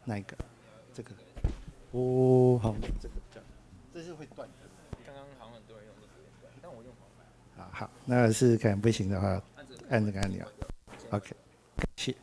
哪一个？这个。哦，好，这个这样，这是会断的。 刚刚好像很多人用这个片段，但我用黄牌。 好，那是可能不行的话，按这个按钮。OK， 感谢。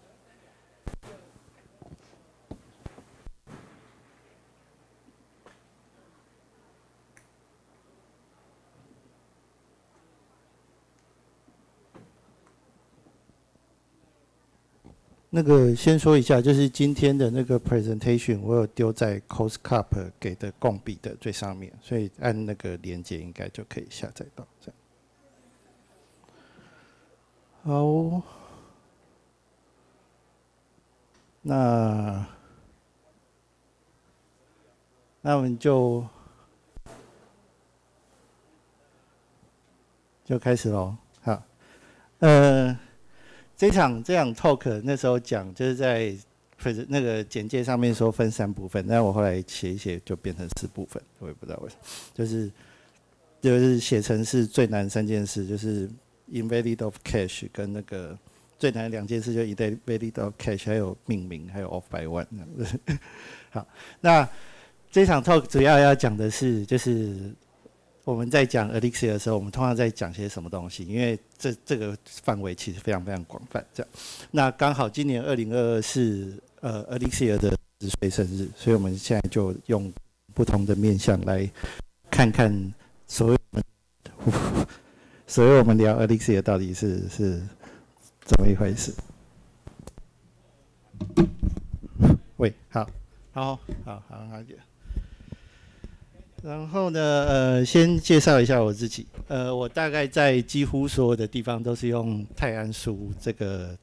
那个先说一下，就是今天的那个 presentation， 我有丢在 COSCUP 给的共笔的最上面，所以按那个连接应该就可以下载到。这样。好，那我们就开始喽。好，这场 talk 那时候讲就是在那个简介上面说分3部分，但我后来写一写就变成4部分，我也不知道为什么，就是写成是最难3件事，就是 invalid of cache 跟那个最难的2件事，就 invalid of cache 还有命名还有 off by one 这样子。好，那这场 talk 主要要讲的是就是我们在讲 Elixir 的时候，我们通常在讲些什么东西？因为这个范围其实非常非常广泛，这样。那刚好今年2022是Elixir 的10岁生日，所以我们现在就用不同的面向来看看所谓我们聊 Elixir 到底是怎么一回事。喂，好一点。然后呢，先介绍一下我自己。我大概在几乎所有的地方都是用泰安书这个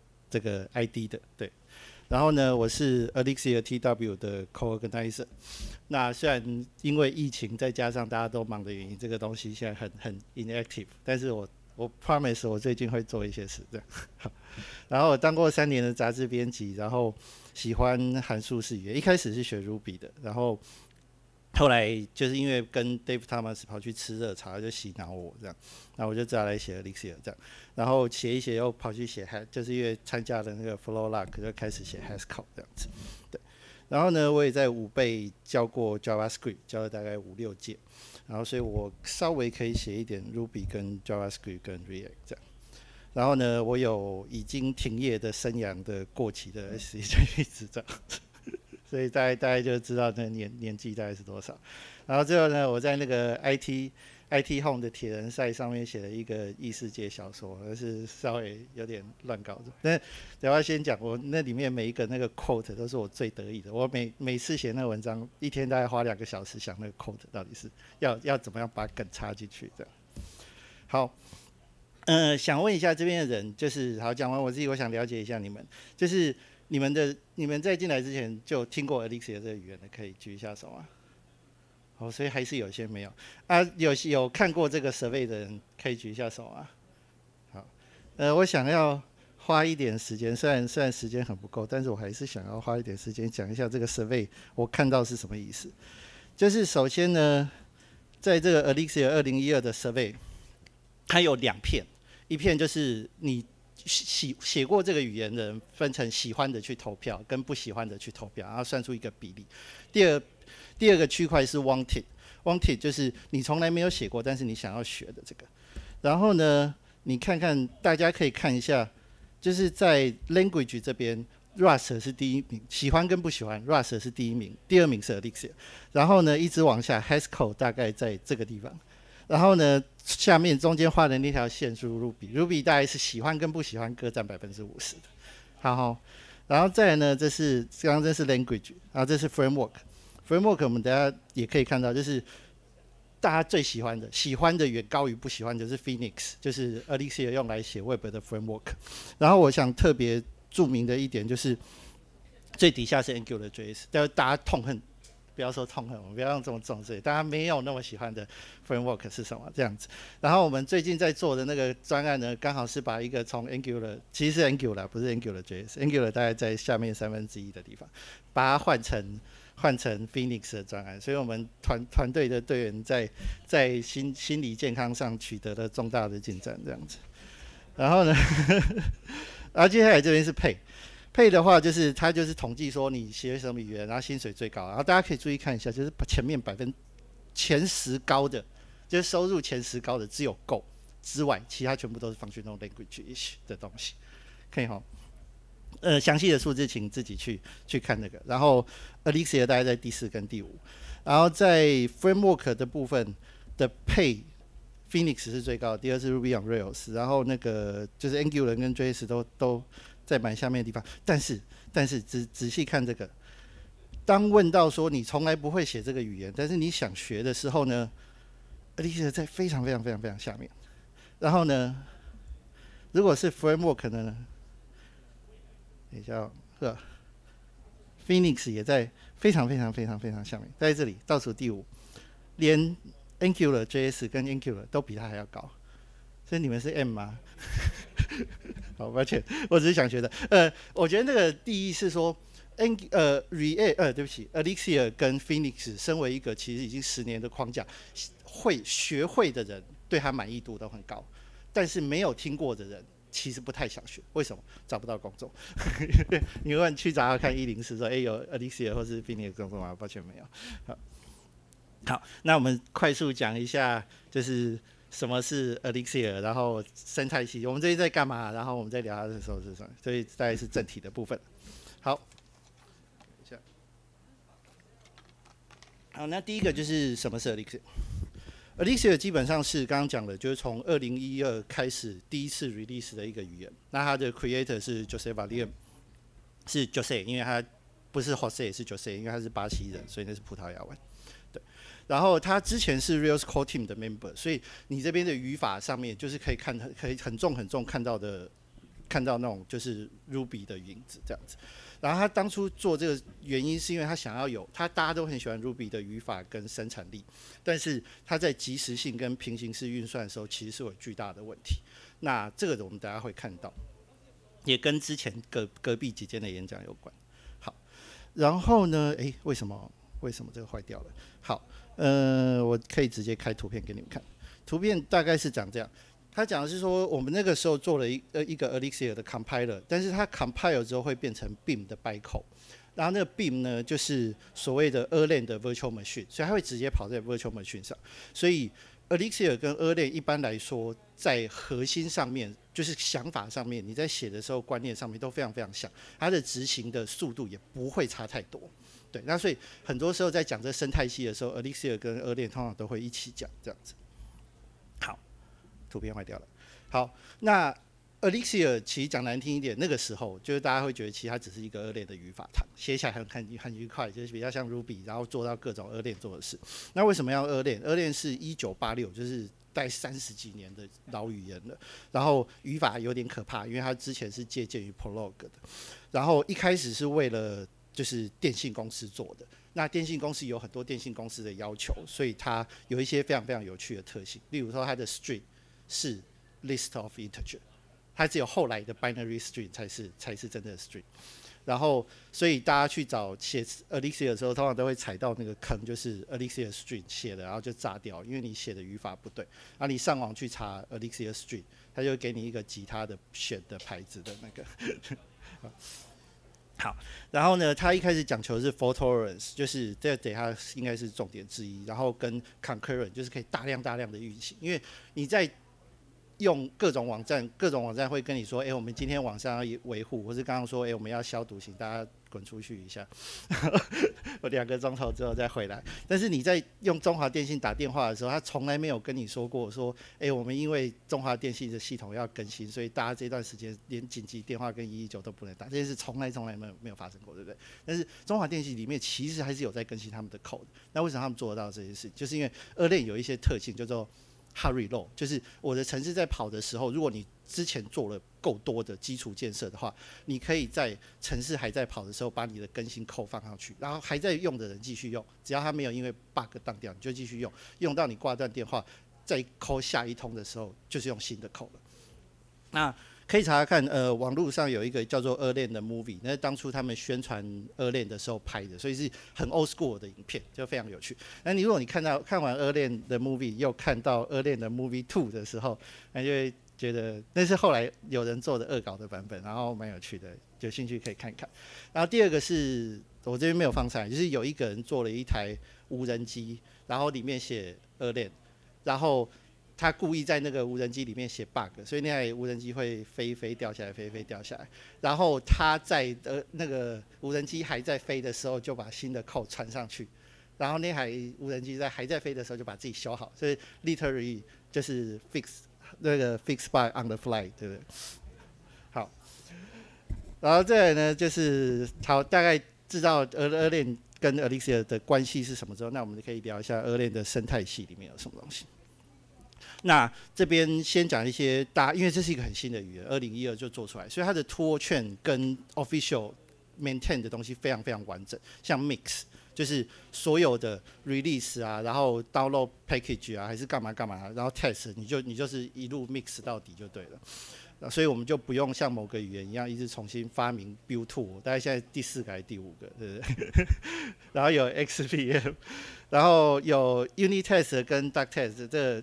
ID 的，对。然后呢，我是 Elixir TW 的 co-organizer。那虽然因为疫情再加上大家都忙的原因，这个东西现在很 inactive， 但是我 promise 我最近会做一些事，这样。然后我当过3年的杂志编辑，然后喜欢函数式语言，一开始是学 Ruby 的，然后后来就是因为跟 Dave Thomas 跑去吃热炒，就洗脑我这样，那我就只好来写 Elixir 这样，然后写一写又跑去写，就是因为参加了那个 Flowlock 就开始写 Haskell 这样子，对。然后呢，我也在5倍教过 JavaScript， 教了大概5、6届，然后所以我稍微可以写一点 Ruby 跟 JavaScript 跟 React 这样。然后呢，我有已经停业的生涯的过期的 SCJ 执照。所以大概就知道那年纪大概是多少。然后最后呢，我在那个 IT Home 的铁人赛上面写了一个异世界小说，而是稍微有点乱搞的。但等下先讲，我那里面每一个那个 quote 都是我最得意的。我每次写那个文章，一天大概花2个小时想那个 quote 到底是要怎么样把梗插进去这样。好。想问一下这边的人，就是好讲完我自己，我想了解一下你们，就是你们在进来之前就听过 Elixir 这个语言的，可以举一下手啊。哦，所以还是有些没有啊。有看过这个 survey 的人，可以举一下手啊。好，我想要花一点时间，虽然时间很不够，但是我还是想要花一点时间讲一下这个 survey 我看到是什么意思。就是首先呢，在这个 Elixir 2012的 survey， 它有2片。一片就是你写过这个语言的人分成喜欢的去投票，跟不喜欢的去投票，然后算出一个比例。第二个区块是 wanted 就是你从来没有写过，但是你想要学的这个。然后呢，你看看大家可以看一下，就是在 language 这边 Rust 是第1名，喜欢跟不喜欢 Rust 是第1名，第2名是 Elixir。然后呢，一直往下 Haskell 大概在这个地方。然后呢，下面中间画的那条线是 Ruby 大概是喜欢跟不喜欢各占50%的。好，然后再来呢，这是 language， 然后这是 framework。framework 我们大家也可以看到，就是大家最喜欢的远高于不喜欢的是 Phoenix， 就是 Elixir 用来写 Web 的 framework。然后我想特别著名的一点就是最底下是 AngularJS， 但是大家痛恨。不要说痛恨，我们不要用这么重视，大家没有那么喜欢的 framework 是什么这样子。然后我们最近在做的那个专案呢，刚好是把一个从 Angular， 其实是 Angular 不是 AngularJS，Angular 大概在下面1/3的地方，把它换成 Phoenix 的专案。所以我们团队的队员在心理健康上取得了重大的进展这样子。然后呢，然后接下来这边是配的话就是它就是统计说你学什么语言，然后薪水最高，然后大家可以注意看一下，就是前面前10高的，就是收入前10高的只有 Go 之外，其他全部都是 functional language 的东西，可以哈。详细的数字请自己去看那个。然后 Elixir 大概在第4跟第5，然后在 framework 的部分的配 Phoenix 是最高的，第2是 Ruby on Rails， 然后那个就是 Angular 跟 JS 都在蛮下面的地方。但是仔细看这个，当问到说你从来不会写这个语言，但是你想学的时候呢 ，Elixir 在非常下面。然后呢，如果是 framework 呢？等一下哦，是吧 ？Phoenix 也在非常下面，在这里倒数第5，连 Angular、JS 跟 Angular 都比它还要高，所以你们是 M 吗？好，抱歉，我只是想觉得，我觉得那个第一是说，React 对不起 ，Elixir 跟 Phoenix 身为一个其实已经10年的框架，学会的人对它满意度都很高，但是没有听过的人。其实不太想学，为什么？找不到工作。你问去找看104说，有 Elixir 或是 Phoenix 工作吗？抱歉没有。好，那我们快速讲一下，就是什么是 Elixir， 然后生态系，我们这里在干嘛？然后我们再聊它的时候是什么，所以大概是正题的部分。好，好，那第一个就是什么是 Elixir。Elixir 基本上是刚刚讲的，就是从2012开始第一次 release 的一个语言。那它的 creator 是 Jose Valier， 是 Jose， 因为他不是 Jose， 是 Jose， 因为他是巴西人，所以那是葡萄牙文。对，然后他之前是 Rails Core Team 的 member， 所以你这边的语法上面就是可以很重看到那种就是 Ruby 的影子这样子。然后他当初做这个原因是因为他想要大家都很喜欢 Ruby 的语法跟生产力，但是他在即时性跟平行式运算的时候其实是有巨大的问题。那这个我们大家会看到，也跟之前隔壁几间的演讲有关。好，然后呢，为什么这个坏掉了？好，我可以直接开图片给你们看，图片大概是长这样。他讲的是说，我们那个时候做了一个 Elixir 的 compiler， 但是它 compile 之后会变成 Beam 的 bytecode， 然后那个 Beam 呢就是所谓的 Erlang 的 virtual machine， 所以它会直接跑在 virtual machine 上。所以 Elixir 跟 Erlang 一般来说在核心上面，就是想法上面，你在写的时候观念上面都非常像，它的执行的速度也不会差太多。对，那所以很多时候在讲这生态系的时候 ，Elixir 跟 Erlang 通常都会一起讲这样子。好。图片坏掉了。好，那 Elixir 其实讲难听一点，那个时候就是大家会觉得其实它只是一个Erlang的语法堂，写起来很愉快，就是比较像 Ruby， 然后做到各种Erlang做的事。那为什么要Erlang？Erlang 是1986，就是大概30几年的老语言了，然后语法有点可怕，因为它之前是借鉴于 Prolog 的，然后一开始是为了就是电信公司做的。那电信公司有很多电信公司的要求，所以它有一些非常有趣的特性，例如说它的 string 是 list of integer， 它只有后来的 binary string 才是真的 string。然后，所以大家去找写 Elixir 的时候，通常都会踩到那个坑，就是 Elixir string 写的，然后就炸掉，因为你写的语法不对。然后你上网去查 Elixir string， 它就会给你一个吉他的选的牌子的那个。好，然后呢，他一开始讲求的是 fault tolerance， 就是这等下应该是重点之一。然后跟 concurrent， 就是可以大量的运行，因为你在用各种网站会跟你说，我们今天网上要维护，或是刚刚说，我们要消毒，请大家滚出去一下，我2个钟头之后再回来。但是你在用中华电信打电话的时候，他从来没有跟你说过说，我们因为中华电信的系统要更新，所以大家这段时间连紧急电话跟119都不能打，这件事从来没有发生过，对不对？但是中华电信里面其实还是有在更新他们的 code， 那为什么他们做得到这件事？就是因为Erlang有一些特性叫做hurry load， 就是我的程式在跑的时候，如果你之前做了够多的基础建设的话，你可以在程式还在跑的时候把你的更新扣放上去，然后还在用的人继续用，只要他没有因为 bug 当掉，你就继续用，用到你挂断电话，再扣下一通的时候就是用新的扣了。那可以查查看，网络上有一个叫做 Erlang 的 movie， 那是当初他们宣传 Erlang 的时候拍的，所以是很 old school 的影片，就非常有趣。那如果你看完 Erlang 的 movie， 又看到 Erlang 的 movie 2的时候，那就会觉得那是后来有人做的恶搞的版本，然后蛮有趣的，有兴趣可以看看。然后第二个是我这边没有放上来，就是有一个人做了一台无人机，然后里面写Erlang，然后他故意在那个无人机里面写 bug， 所以那台无人机会飞飞掉下来，飞飞掉下来。然后他在那个无人机还在飞的时候，就把新的 code 传上去。然后那台无人机还在飞的时候，就把自己修好，所以 literally 就是 fix bug on the fly， 对不对？好，然后再来呢，就是好大概知道Erlang跟 Elixir 的关系是什么之后，那我们可以聊一下Erlang的生态系里面有什么东西。那这边先讲一些因为这是一个很新的语言，2012就做出来，所以它的 tool chain 跟 official maintain 的东西非常非常完整，像 mix 就是所有的 release 啊，然后 download package 啊，还是干嘛干嘛，然后 test 你就是一路 mix 到底就对了。所以我们就不用像某个语言一样一直重新发明 build tool， 大概现在第4个还是第5个，对不对？然后有 XPM， 然后有 unit test 跟 duck test，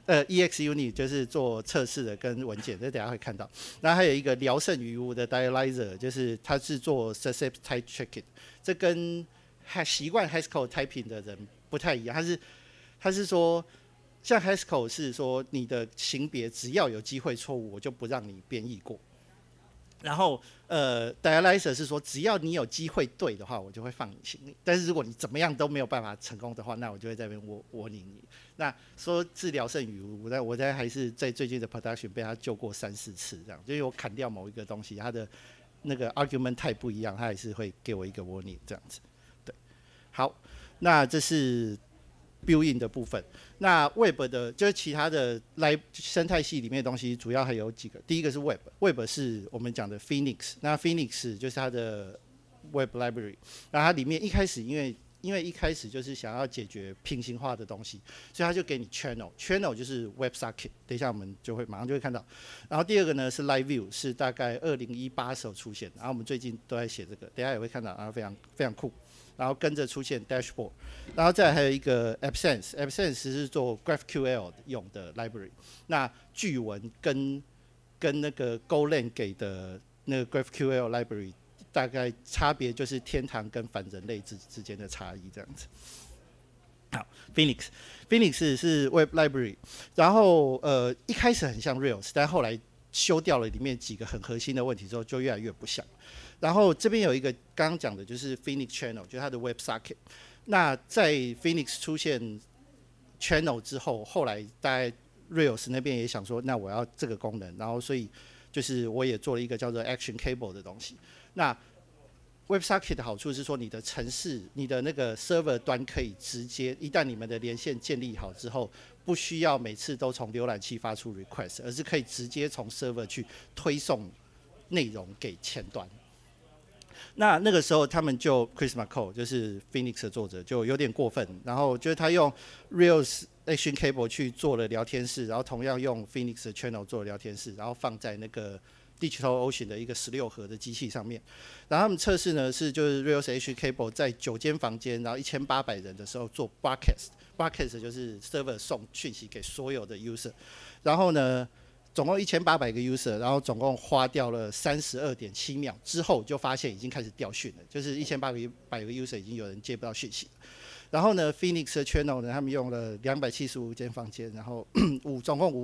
EXUnit 就是做测试的跟文件，这等一下会看到。然后还有一个聊胜于无的 dialyzer， 就是它是做 success type checking， 这跟习惯 Haskell typing 的人不太一样，它是说。像 Haskell 是说你的型别只要有机会错误，我就不让你编译过。然后Dialyzer 是说只要你有机会对的话，我就会放你行李。但是如果你怎么样都没有办法成功的话，那我就会在那边warning你。那说治疗胜于无，我在还是在最近的 production 被他救过3、4次这样，就是我砍掉某一个东西，它的那个 argument 太不一样，他还是会给我一个 warning 这样子。对，好，那这是。build-in 的部分，那 Web 的就是其他的生态系里面的东西，主要还有几个。第一个是 Web 是我们讲的 Phoenix， 那 Phoenix 就是它的 Web Library， 那它里面一开始因为一开始就是想要解决平行化的东西，所以它就给你 channel 就是 WebSocket， 等一下我们马上就会看到。然后第二个呢是 Live View， 是大概2018时候出现，然后我们最近都在写这个，等一下也会看到，然后非常非常酷。然后跟着出现 dashboard， 然后再来还有一个 Absence 是做 GraphQL 用的 library。那句文跟那个 Golang 给的那个 GraphQL library 大概差别就是天堂跟反人类之间的差异这样子。好 ，Phoenix 是 Web library， 然后一开始很像 Rails， 但后来修掉了里面几个很核心的问题之后，就越来越不像。然后这边有一个刚刚讲的，就是 Phoenix Channel， 就是它的 WebSocket。那在 Phoenix 出现 Channel 之后，后来大概 Rails 那边也想说，那我要这个功能，然后所以就是我也做了一个叫做 Action Cable 的东西。那 WebSocket 的好处是说，你的程式、你的那个 server 端可以直接，一旦你们的连线建立好之后，不需要每次都从浏览器发出 request， 而是可以直接从 server 去推送内容给前端。那个时候他们就 Chris McCall 就是 Phoenix 的作者就有点过分，然后就是他用 Rails Action Cable 去做了聊天室，然后同样用 Phoenix 的 Channel 做了聊天室，然后放在那个 DigitalOcean 的一个16核的机器上面。然后他们测试呢是就是 Rails Action Cable 在9间房间，然后1800人的时候做 broadcast 就是 server 送讯息给所有的 user， 然后呢。总共1800个 user， 然后总共花掉了32.7秒之后，就发现已经开始掉讯了，就是1800个 user 已经有人接不到讯息。然后呢 ，Phoenix 的 channel 呢，他们用了275间房间，然后总共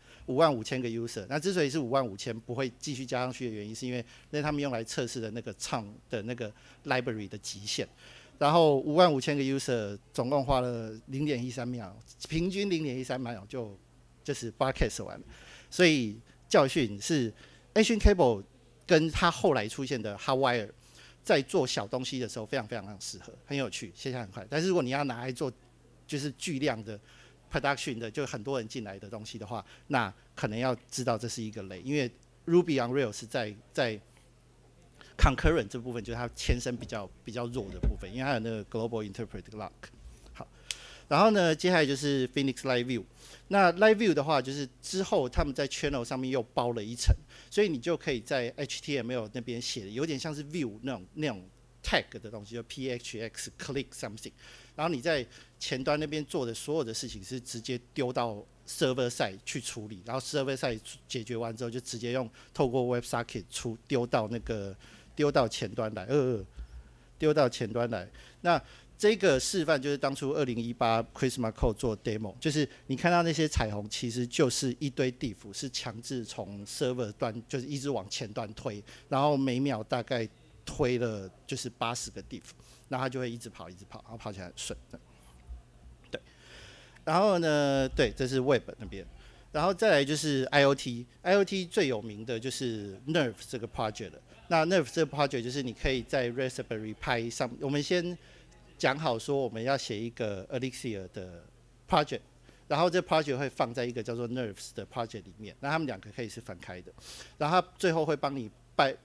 55000个 user。那之所以是55000不会继续加上去的原因，是因为那是他们用来测试的那个唱的那个 library 的极限。然后55000个 user 总共花了0.13秒，平均0.13秒就是 broadcast 完了。所以教训是 Action Cable 跟它后来出现的 Hotwire 在做小东西的时候非常非常适合，很有趣，现象很快。但是如果你要拿来做就是巨量的 production 的，就很多人进来的东西的话，那可能要知道这是一个雷，因为 Ruby on Rails 在 concurrent 这部分就是它天生比较弱的部分，因为它有那个 Global Interpret Lock。好，然后呢，接下来就是 Phoenix Live View。那 Live View 的话，就是之后他们在 Channel 上面又包了一层，所以你就可以在 HTML 那边写的有点像是 View 那种 tag 的东西，就 PHX click something， 然后你在前端那边做的所有的事情是直接丢到 server side 去处理，然后 server side 解决完之后，就直接透过 WebSocket 丢到前端来，丢到前端来。那这个示范就是当初2018 Chris McCall 做 demo， 就是你看到那些彩虹，其实就是一堆 diff 是强制从 server 端就是一直往前端推，然后每秒大概推了就是80个 diff， 然后它就会一直跑，然后跑起来很顺。对，然后呢，对，这是 Web 那边。然后再来就是 IoT 最有名的就是 Nerve 这个 project 了。那 Nerve 这个 project 就是你可以在 Raspberry Pi 上，我们先讲好说我们要写一个 Elixir 的 project， 然后这 project 会放在一个叫做 Nerves 的 project 里面，那他们两个可以是分开的，然后它最后会帮你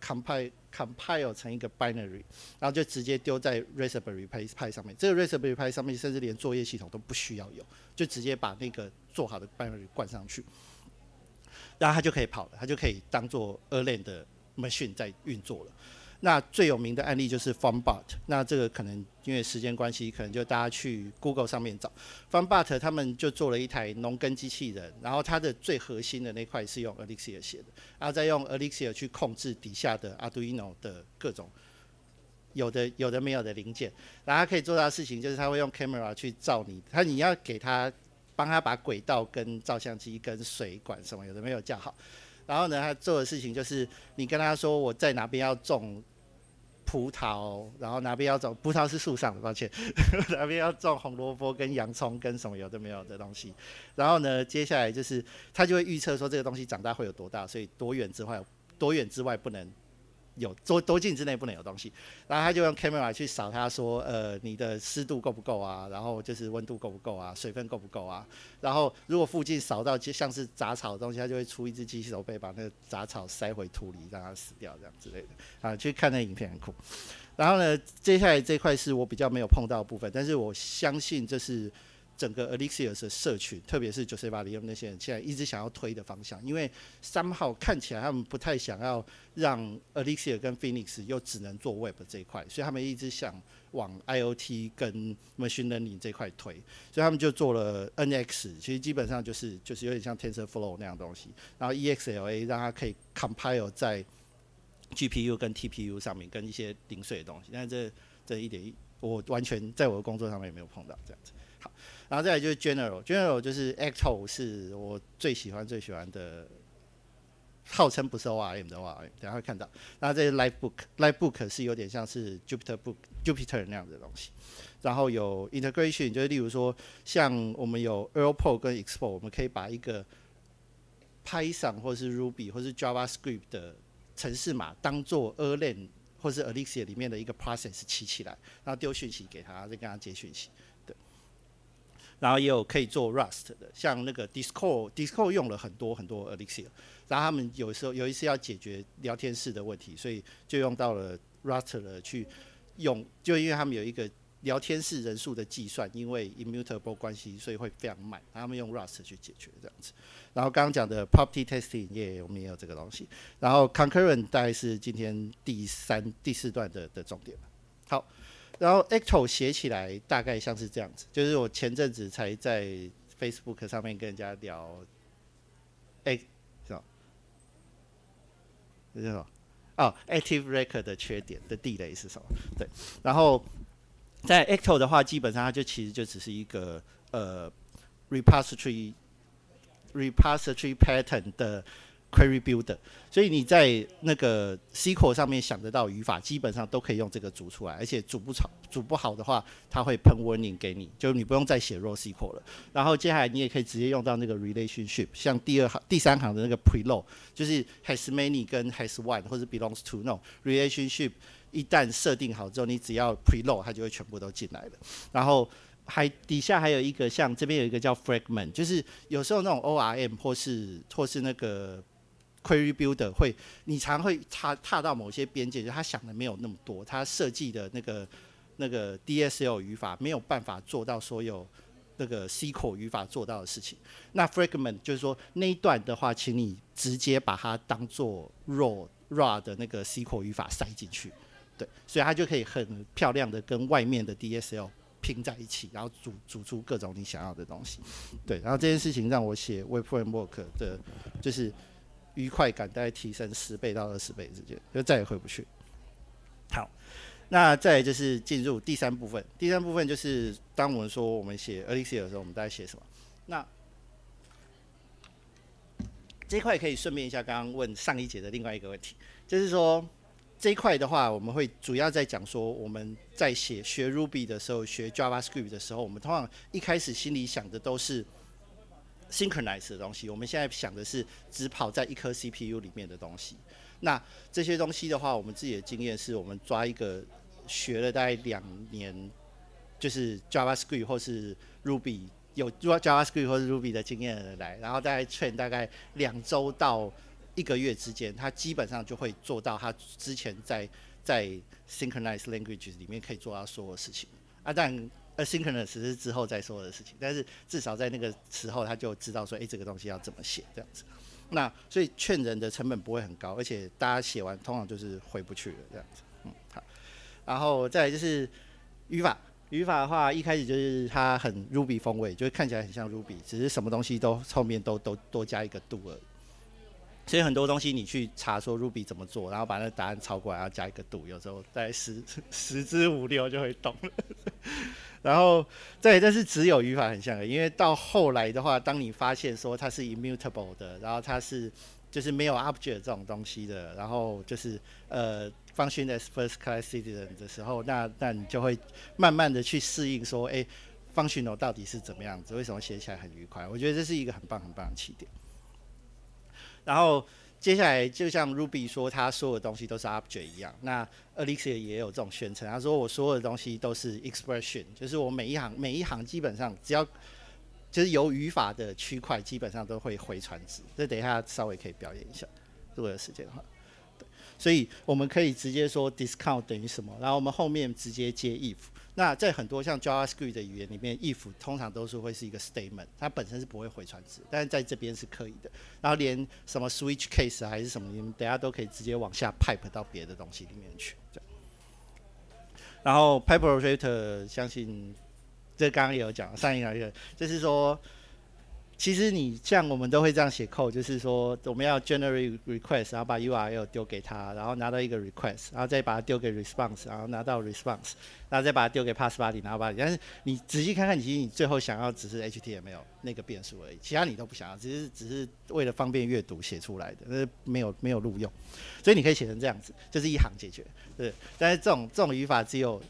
compile 成一个 binary， 然后就直接丢在 Raspberry Pi 上面。这个 Raspberry Pi 上面甚至连作业系统都不需要有，就直接把那个做好的 binary 灌上去，然后它就可以跑了，它就可以当做 Erlang 的 machine 在运作了。那最有名的案例就是 FarmBot， 那这个可能因为时间关系，可能就大家去 Google 上面找 FarmBot， 他们就做了一台农耕机器人，然后它的最核心的那块是用 Elixir 写的，然后再用 Elixir 去控制底下的 Arduino 的各种有的没有的零件，然后它可以做到的事情就是它会用 camera 去照你要给它帮他把轨道跟照相机跟水管什么有的没有架好，然后呢，他做的事情就是你跟他说我在哪边要种葡萄，然后哪边要种葡萄是树上的，抱歉，哪边要种红萝卜跟洋葱跟什么有的没有的东西，然后呢，接下来就是他就会预测说这个东西长大会有多大，所以多远之外不能有多近之内不能有东西，然后他就用 camera 去扫它说，你的湿度够不够啊？然后就是温度够不够啊？水分够不够啊？然后如果附近扫到像是杂草的东西，他就会出一只机器手背把那个杂草塞回土里，让它死掉这样之类的。啊，去看那影片很酷。然后呢，接下来这块是我比较没有碰到的部分，但是我相信这是整个 Elixir 的社群，特别是Joseph Liam那些人现在一直想要推的方向，因为somehow看起来他们不太想要让 Elixir 跟 Phoenix 又只能做 Web 这一块，所以他们一直想往 IoT 跟 Machine Learning 这一块推，所以他们就做了 NX， 其实基本上就是有点像 TensorFlow 那样东西，然后 EXLA 让它可以 compile 在 GPU 跟 TPU 上面跟一些零碎的东西，但是这一点我完全在我的工作上面也没有碰到这样子。好，然后再来就是 General 就是 Acto 是我最喜欢的，号称不是 ORM 的 ORM， 等一下会看到。然后这是 Livebook 是有点像是 Jupyter 那样的东西。然后有 Integration， 就是例如说像我们有 Erlport 跟 Export， 我们可以把一个 Python 或是 Ruby 或是 JavaScript 的程式码当做 Erlang 或是 Elixir 里面的一个 process 起来，然后丢讯息给他，再跟他接讯息。然后也有可以做 Rust 的，像那个 Discord 用了很多 Elixir， 然后他们有一次要解决聊天室的问题，所以就用到了 Rust 了去用，就因为他们有一个聊天室人数的计算，因为 immutable 关系，所以会非常慢，然后他们用 Rust 去解决这样子。然后刚刚讲的 Property Testing 我们也有这个东西。然后 Concurrent 大概是今天第4段的重点。好。然后 Acto 写起来大概像是这样子，就是我前阵子才在 Facebook 上面跟人家聊，什么？这是什么？哦 ，Active Record 的缺点的地雷是什么？对，然后在 Acto 的话，基本上它其实就只是一个repository pattern 的 Query Builder， 所以你在那个 SQL 上面想得到语法，基本上都可以用这个组出来，而且组不好的话，它会喷 warning 给你，就你不用再写 raw SQL 了。然后接下来你也可以直接用到那个 relationship， 像第三行的那个 preload， 就是 has many 跟 has one 或者 belongs to 那种 relationship， 一旦设定好之后，你只要 preload， 它就会全部都进来了。然后底下还有一个像这边有一个叫 fragment， 就是有时候那种 ORM 或是那个Query Builder 你常会踏到某些边界，就是他想的没有那么多，他设计的那个 DSL 语法没有办法做到所有那个 SQL 语法做到的事情。那 Fragment 就是说那一段的话，请你直接把它当做 raw 的那个 SQL 语法塞进去，对，所以它就可以很漂亮的跟外面的 DSL 拼在一起，然后组出各种你想要的东西。对，然后这件事情让我写 Web Framework 的，就是愉快感大概提升10倍到20倍之间，就再也回不去。好，那再来就是进入第3部分。第3部分就是当我们说我们写 Elixir 的时候，我们大概写什么？那这一块可以顺便一下刚刚问上一节的另外一个问题，就是说这一块的话，我们会主要在讲说我们在学 Ruby 的时候，学 JavaScript 的时候，我们通常一开始心里想的都是 synchronize 的东西，我们现在想的是只跑在一颗 CPU 里面的东西。那这些东西的话，我们自己的经验是我们抓一个学了大概2年，就是 JavaScript 或是 Ruby 有 JavaScript 或是 Ruby 的经验的人来，然后大概 train 大概2周到1个月之间，他基本上就会做到他之前在 synchronized language 里面可以做到所有事情。但asynchronous 是之后再说的事情，但是至少在那个时候他就知道说，这个东西要怎么写这样子。那所以劝人的成本不会很高，而且大家写完通常就是回不去了这样子。好，然后再来就是语法。语法的话，一开始就是它很 Ruby 风味，就是看起来很像 Ruby， 只是什么东西都后面都多加一个 do 而已。所以很多东西你去查说 Ruby 怎么做，然后把那个答案抄过来，然后加一个 do， 有时候大概10之5、6就会懂了。然后再来，但是只有语法很像的，因为到后来的话，当你发现说它是 immutable 的，然后它是就是没有 object 这种东西的，然后就是function as first class citizen 的时候，那你就会慢慢的去适应说，functional 到底是怎么样子，为什么写起来很愉快？我觉得这是一个很棒的起点。然后接下来就像 Ruby 说，它所有的东西都是 object 一样，那 Elixir 也有这种宣称，他说我所有的东西都是 expression， 就是我每一行基本上只要就是有语法的区块，基本上都会回传值。这等一下稍微可以表演一下，如果有时间的话。所以我们可以直接说 discount 等于什么，然后我们后面直接接 if。那在很多像 JavaScript 的语言里面 ，if 通常都是会是一个 statement， 它本身是不会回传值，但是在这边是可以的。然后连什么 switch case 还是什么，你们等一下都可以直接往下 pipe 到别的东西里面去。然后 PipeRotator 相信这刚刚也有讲，上一个就是说。其实你像我们都会这样写 code， 就是说我们要 generate request， 然后把 URL 丢给他，然后拿到一个 request， 然后再把它丢给 response， 然后拿到 response， 然后再把它丢给 pass body， 拿到 body。但是你仔细看看，其实你最后想要只是 HTML 那个变数而已，其他你都不想要，只是为了方便阅读写出来的，没有录用。所以你可以写成这样子，就是一行解决，对。但是这种语法只有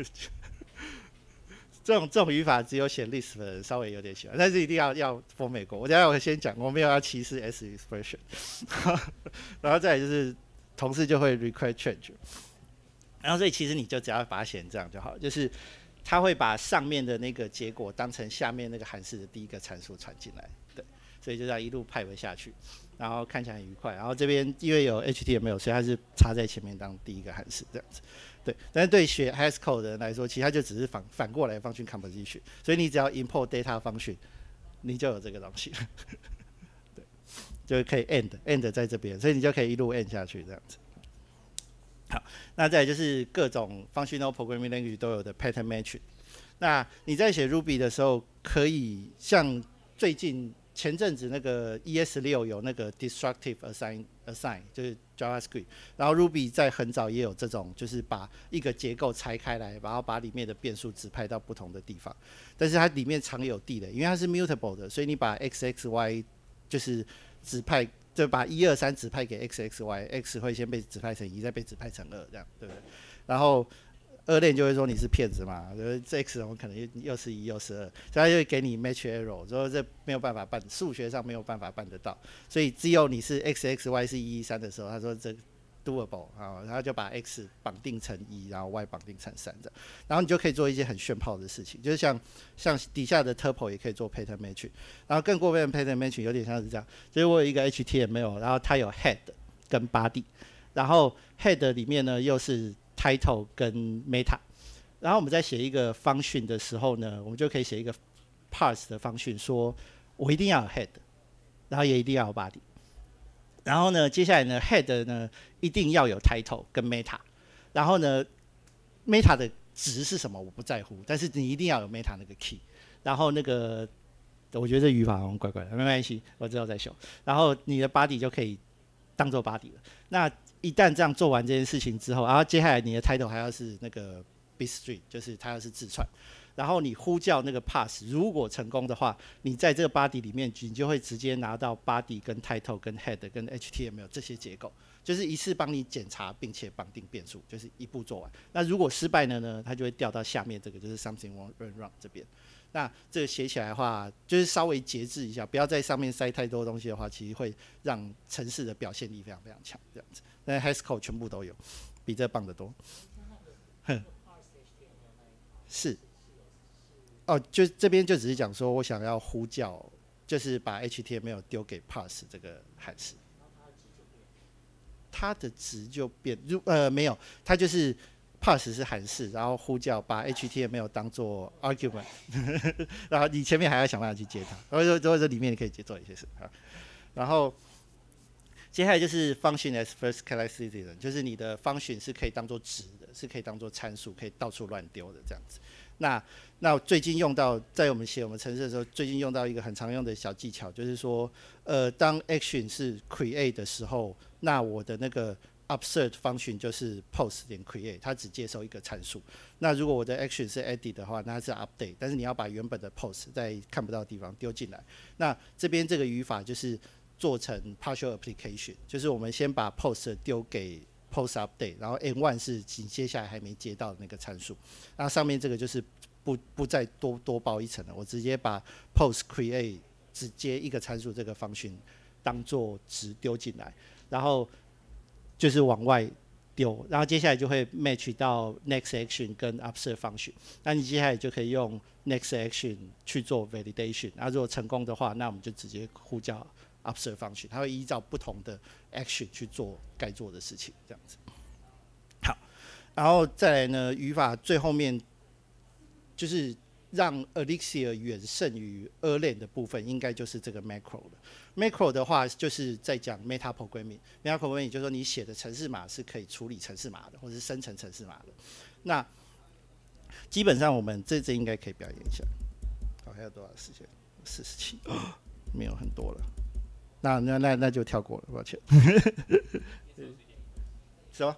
这种语法只有写 list 的人稍微有点喜欢，但是一定要 for 美国。我先讲，我没有要歧视 S expression， 然后再来就是同事就会 require change， 然后所以其实你就只要把它写成这样就好，就是他会把上面的那个结果当成下面那个函数的第一个参数传进来，对，所以就这样一路pipe下去，然后看起来很愉快。然后这边因为有 HTML， 所以它是插在前面当第一个函数这样子。对，但是对学 Haskell 的人来说，其实它就只是反过来function composition， 所以你只要 import data function， 你就有这个东西了。对，就可以 end 在这边，所以你就可以一路 end 下去这样子。好，那再来就是各种 functional programming language 都有的 pattern matching。那你在写 Ruby 的时候，可以像最近前阵子那个 ES6 有那个 destructive assign 就是 JavaScript， 然后 Ruby 在很早也有这种，就是把一个结构拆开来，然后把里面的变数指派到不同的地方，但是它里面常有地雷，因为它是 mutable 的，所以你把 XXY 就是指派，就把1、2、3指派给 XXY，X 会先被指派成1，再被指派成2，这样对不对？然后2链就会说你是骗子嘛，这 X 我们可能又是1又是2，所以他就会给你 match error， 说这没有办法办，数学上没有办法办得到，所以只有你是 XXY 是1、3的时候，他说这 doable 啊，然后就把 X 绑定成1，然后 Y 绑定成3这样，然后你就可以做一些很炫炮的事情，就是像底下的 tuple 也可以做 pattern matching， 然后更过分的 pattern matching 有点像是这样，就是我有一个 HTML， 然后它有 head 跟 body， 然后 head 里面呢又是title 跟 meta， 然后我们在写一个function的时候呢，我们就可以写一个 parse 的function，说我一定要有 head， 然后也一定要有 body， 然后呢，接下来呢 head 呢一定要有 title 跟 meta， 然后呢 meta 的值是什么我不在乎，但是你一定要有 meta 那个 key， 然后那个我觉得这语法好像怪怪的，没关系，我之后再修。然后你的 body 就可以当做 body 了。那一旦这样做完这件事情之后，然后接下来你的 title 还要是那个 bitstream， 就是它要是字串。然后你呼叫那个 pass， 如果成功的话，你在这个 body 里面，你就会直接拿到 body 跟 title 跟 head 跟 HTML 这些结构，就是一次帮你检查并且绑定变数，就是一步做完。那如果失败了呢，它就会掉到下面这个就是 something went wrong 这边。那这个写起来的话，就是稍微节制一下，不要在上面塞太多东西的话，其实会让程式的表现力非常非常强，这样子。那 Haskell 全部都有，比这棒得多。哼，是。哦，就这边就只是讲说我想要呼叫，就是把 HTML 丢给 parse 这个函数，它的值就变，没有，它就是 parse 是函数，然后呼叫把 HTML 当做 argument， 然后你前面还要想办法去接它，或者这里面你可以做一些事啊，然后。接下来就是 function as first class citizen， 就是你的 function 是可以当做值的，是可以当做参数，可以到处乱丢的这样子。那最近用到，在我们写我们程式的时候，最近用到一个很常用的小技巧，就是说，当 action 是 create 的时候，那我的那个 absurd function 就是 post 点 create， 它只接收一个参数。那如果我的 action 是 edit 的话，那它是 update， 但是你要把原本的 post 在看不到的地方丢进来。那这边这个语法就是做成 partial application， 就是我们先把 post 丢给 post update， 然后 n1 是你接下来还没接到的那个参数，那上面这个就是不再多包一层了，我直接把 post create 只接一个参数这个function当做值丢进来，然后就是往外丢，然后接下来就会 match 到 next action 跟 upsert function， 那你接下来就可以用 next action 去做 validation， 那如果成功的话，那我们就直接呼叫upsert function， 它会依照不同的 action 去做该做的事情，这样子。好，然后再来呢，语法最后面就是让 Elixir 远胜于 Erlang 的部分，应该就是这个 macro 了。macro 的话，就是在讲 meta programming。meta programming 就是说你写的程式码是可以处理程式码的，或者是生成程式码的。那基本上我们这应该可以表演一下。好，还有多少时间？47，没有很多了。那就跳过了，抱歉。什么？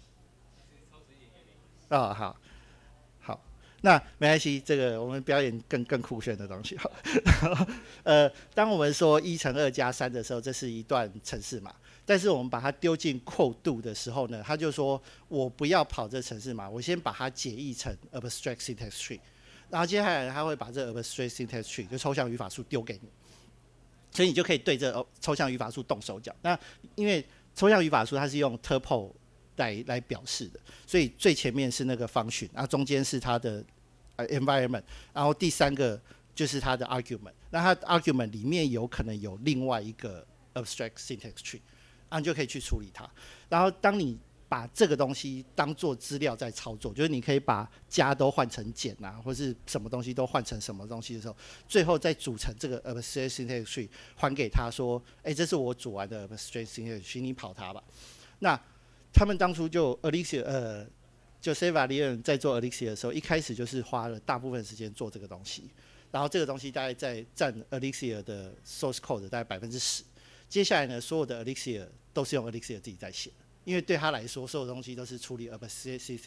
哦，好，好，那没关系，这个我们表演更酷炫的东西。好，当我们说1×2+3的时候，这是一段程式码，但是我们把它丢进 quote do 的时候呢，他就说我不要跑这程式码，我先把它解译成 abstract syntax tree， 然后接下来他会把这 abstract syntax tree 就抽象语法树丢给你。所以你就可以对这抽象语法树动手脚。那因为抽象语法树它是用 tuple 来表示的，所以最前面是那个 function， 然后中间是它的environment， 然后第三个就是它的 argument。那它的 argument 里面有可能有另外一个 abstract syntax tree， 然后你就可以去处理它。然后当你把这个东西当做资料在操作，就是你可以把加都换成减啊，或是什么东西都换成什么东西的时候，最后再组成这个 abstract syntax tree 还给他说，这是我组完的 abstract syntax tree， 你跑它吧。那他们当初就 Elixir 就 Savalian 在做 Elixir 的时候，一开始就是花了大部分时间做这个东西，然后这个东西大概在占 Elixir 的 source code 大概10%。接下来呢，所有的 Elixir 都是用 Elixir 自己在写的。因为对他来说，所有东西都是处理 abstract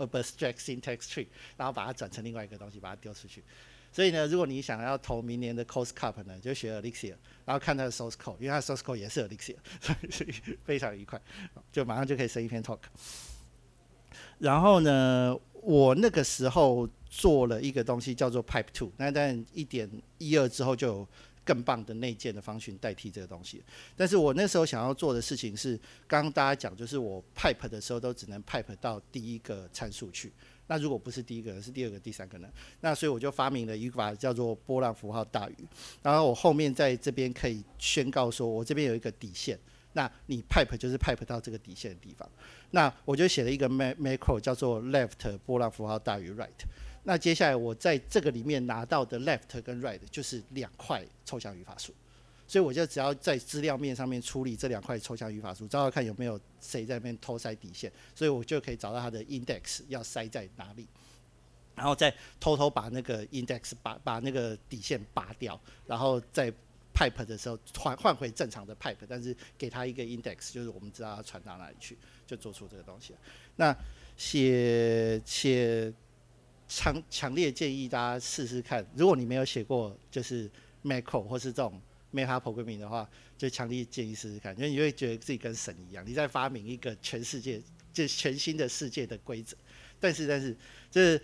syntax tree， 然后把它转成另外一个东西，把它丢出去。所以呢，如果你想要投明年的 Coast Cup 呢，就学 Elixir， 然后看它的 source code， 因为它的 source code 也是 Elixir， 所以非常愉快，就马上就可以生一篇 talk。然后呢，我那个时候做了一个东西叫做 Pipe 2， 那但1.12之后就有更棒的内建的方群代替这个东西，但是我那时候想要做的事情是，刚刚大家讲，就是我 pipe 的时候都只能 pipe 到第一个参数去。那如果不是第一个，是第二个、第三个呢？那所以我就发明了一个叫做波浪符号大于，然后我后面在这边可以宣告说，我这边有一个底线，那你 pipe 就是 pipe 到这个底线的地方。那我就写了一个 macro 叫做 left 波浪符号大于 right。那接下来我在这个里面拿到的 left 跟 right 就是2块抽象语法树，所以我就只要在资料面上面处理这2块抽象语法树，找找看有没有谁在那边偷塞底线，所以我就可以找到它的 index 要塞在哪里。 然后再偷偷把那个 index 把那个底线拔掉，然后在 pipe 的时候换回正常的 pipe， 但是给它一个 index， 就是我们知道它传到哪里去，就做出这个东西了。那写强烈建议大家试试看，如果你没有写过就是 macro 或是这种 meta programming 的话，就强烈建议试试看，因为你会觉得自己跟神一样，你在发明一个全世界就是全新的世界的规则。但是就是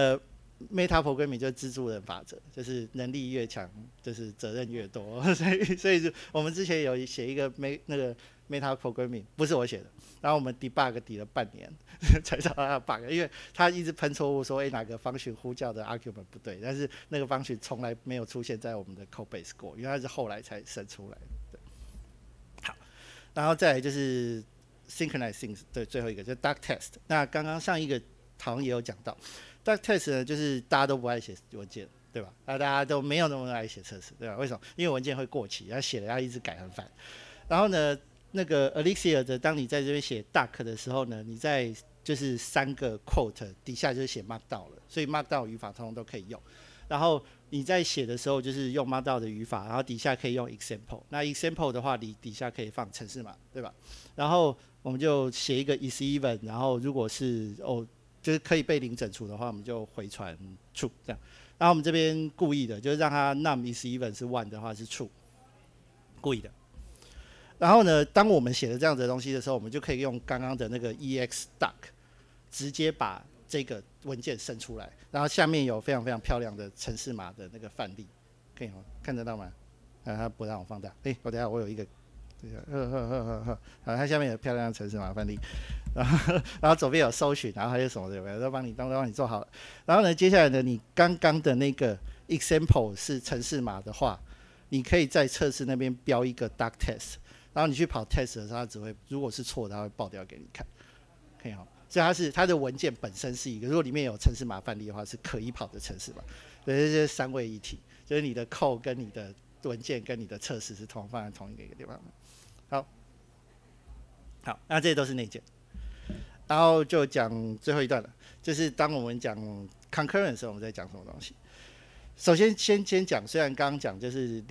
meta programming 就是蜘蛛人法则，就是能力越强，就是责任越多。所以我们之前有写一个那个 meta programming， 不是我写的，然后我们 debug 抵了半年才找到它的 bug， 因为他一直喷错误说，哪个function呼叫的 argument 不对，但是那个function从来没有出现在我们的 code base 过，因为它是后来才生出来的。好，然后再来就是 synchronizing 的最后一个就是 duck test。那刚刚上一个好像也有讲到。duck test 呢，就是大家都不爱写文件，对吧？大家都没有那么爱写测试，对吧？为什么？因为文件会过期，然后写了要一直改，很烦。然后呢，那个 Elixir 的，当你在这边写 duck 的时候呢，你在就是3个 quote 底下就是写 markdown 了，所以 markdown 语法通通都可以用。然后你在写的时候就是用 markdown 的语法，然后底下可以用 example。那 example 的话，你底下可以放程式码，对吧？然后我们就写一个 is even， 然后如果是就是可以被零整除的话，我们就回传 true 这样。然后我们这边故意的，就是让它 num is even 是 1 的话是 true， 故意的。然后呢，当我们写了这样子的东西的时候，我们就可以用刚刚的那个 ex duck 直接把这个文件生出来。然后下面有非常非常漂亮的程式码的那个范例，可以吗？看得到吗？它不让我放大。我等一下我有一个，好，它下面有漂亮的程式码范例。然后左边有搜寻，然后还有什么的，都帮你做好了。然后呢，接下来呢，你刚刚的那个 example 是程式码的话，你可以在测试那边标一个 duck test， 然后你去跑 test 的时候，它只会如果是错的，它会爆掉给你看，可以哈。所以它的文件本身是一个，如果里面有程式码范例的话，是可以跑的程式码。对，这是3位一体，就是你的 code 跟你的文件跟你的测试是放在同一个地方的。好，那这些都是内建。然后就讲最后一段了，就是当我们讲 concurrent 的时候，我们在讲什么东西？首先先讲，虽然刚刚讲就是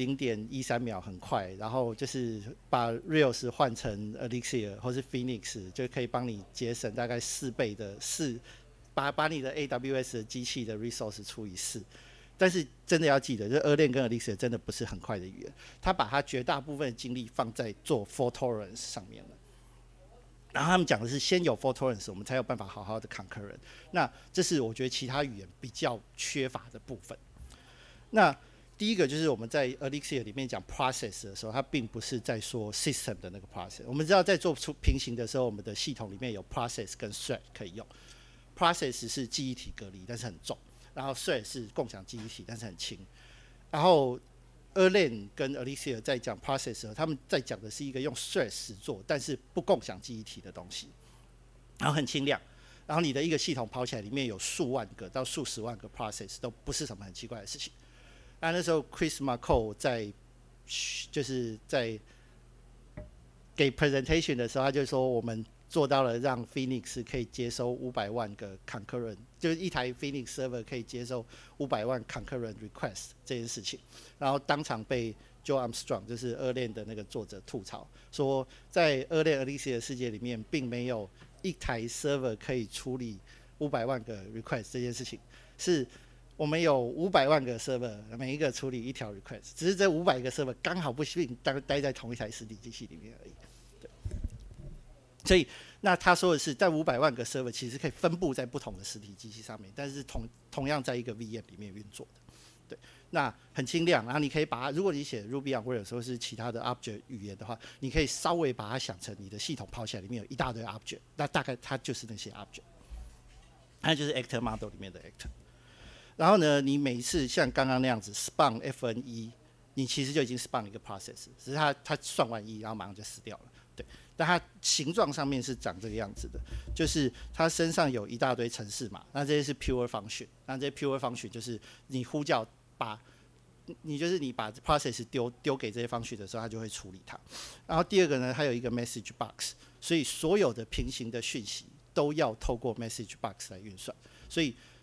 0.13 秒很快，然后就是把 Rails 换成 Elixir 或是 Phoenix， 就可以帮你节省大概4倍的把你的 AWS 的机器的 resource 除以4。但是真的要记得，就是 Erlang 跟 Elixir 真的不是很快的语言，它把它绝大部分的精力放在做 fault tolerance 上面了。然后他们讲的是先有 fault tolerance， 我们才有办法好好的 concurrent。那这是我觉得其他语言比较缺乏的部分。那第一个就是我们在 Elixir 里面讲 process 的时候，它并不是在说 system 的那个 process。我们知道在做出平行的时候，我们的系统里面有 process 跟 thread 可以用。process 是记忆体隔离，但是很重；然后 thread 是共享记忆体，但是很轻。然后Erlang 跟 Elixir 在讲 process 的时候，他们在讲的是一个用 thread 实作，但是不共享记忆体的东西，然后很轻量。然后你的一个系统跑起来，里面有数万个到数十万个 process， 都不是什么很奇怪的事情。那时候 Chris McCall 就是在给 presentation 的时候，他就说我们做到了让 Phoenix 可以接收500万个 concurrent， 就是一台 Phoenix server 可以接收500万 concurrent request 这件事情，然后当场被 Joe Armstrong 就是 Erlang 的那个作者吐槽，说在 Erlang Elixir 的世界里面，并没有一台 server 可以处理500万个 request 这件事情，是我们有500万个 server， 每一个处理1条 request， 只是这500个 server 刚好不幸待在同一台实体机器里面而已。所以，那他说的是，在500万个 server 其实可以分布在不同的实体机器上面，但是同样在一个 VM 里面运作的。对，那很轻量，然后你可以把它，如果你写 Ruby on Rails 或是其他的 Object 语言的话，你可以稍微把它想成你的系统跑起来里面有一大堆 Object， 那大概它就是那些 Object， 它就是 Actor Model 里面的 Actor。然后呢，你每一次像刚刚那样子 spawn FN1， 你其实就已经 spawn 一个 process， 只是它算完1，然后马上就死掉了。对，但它形状上面是长这个样子的，就是它身上有一大堆程式码，那这些是 pure function， 那这些 pure function 就是你呼叫你把 process 丢给这些 function 的时候，它就会处理它。然后第二个呢，它有一个 message box， 所以所有的平行的讯息都要透过 message box 来运算，所以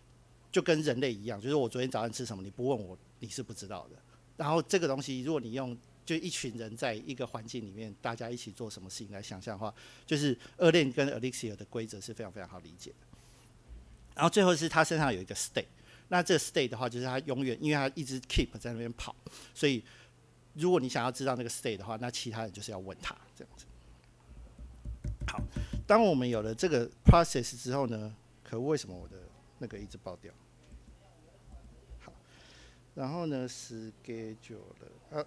就跟人类一样，就是我昨天早上吃什么，你不问我，你是不知道的。然后这个东西，如果你用就一群人在一个环境里面，大家一起做什么事情来想象的话，就是恶链跟 Elixir 的规则是非常非常好理解的。然后最后是他身上有一个 state， 那这个 state 的话，就是他永远，因为他一直 keep 在那边跑，所以如果你想要知道那个 state 的话，那其他人就是要问他这样子。好，当我们有了这个 process 之后呢，可恶为什么我的那个一直爆掉？好，然后呢 schedule 了，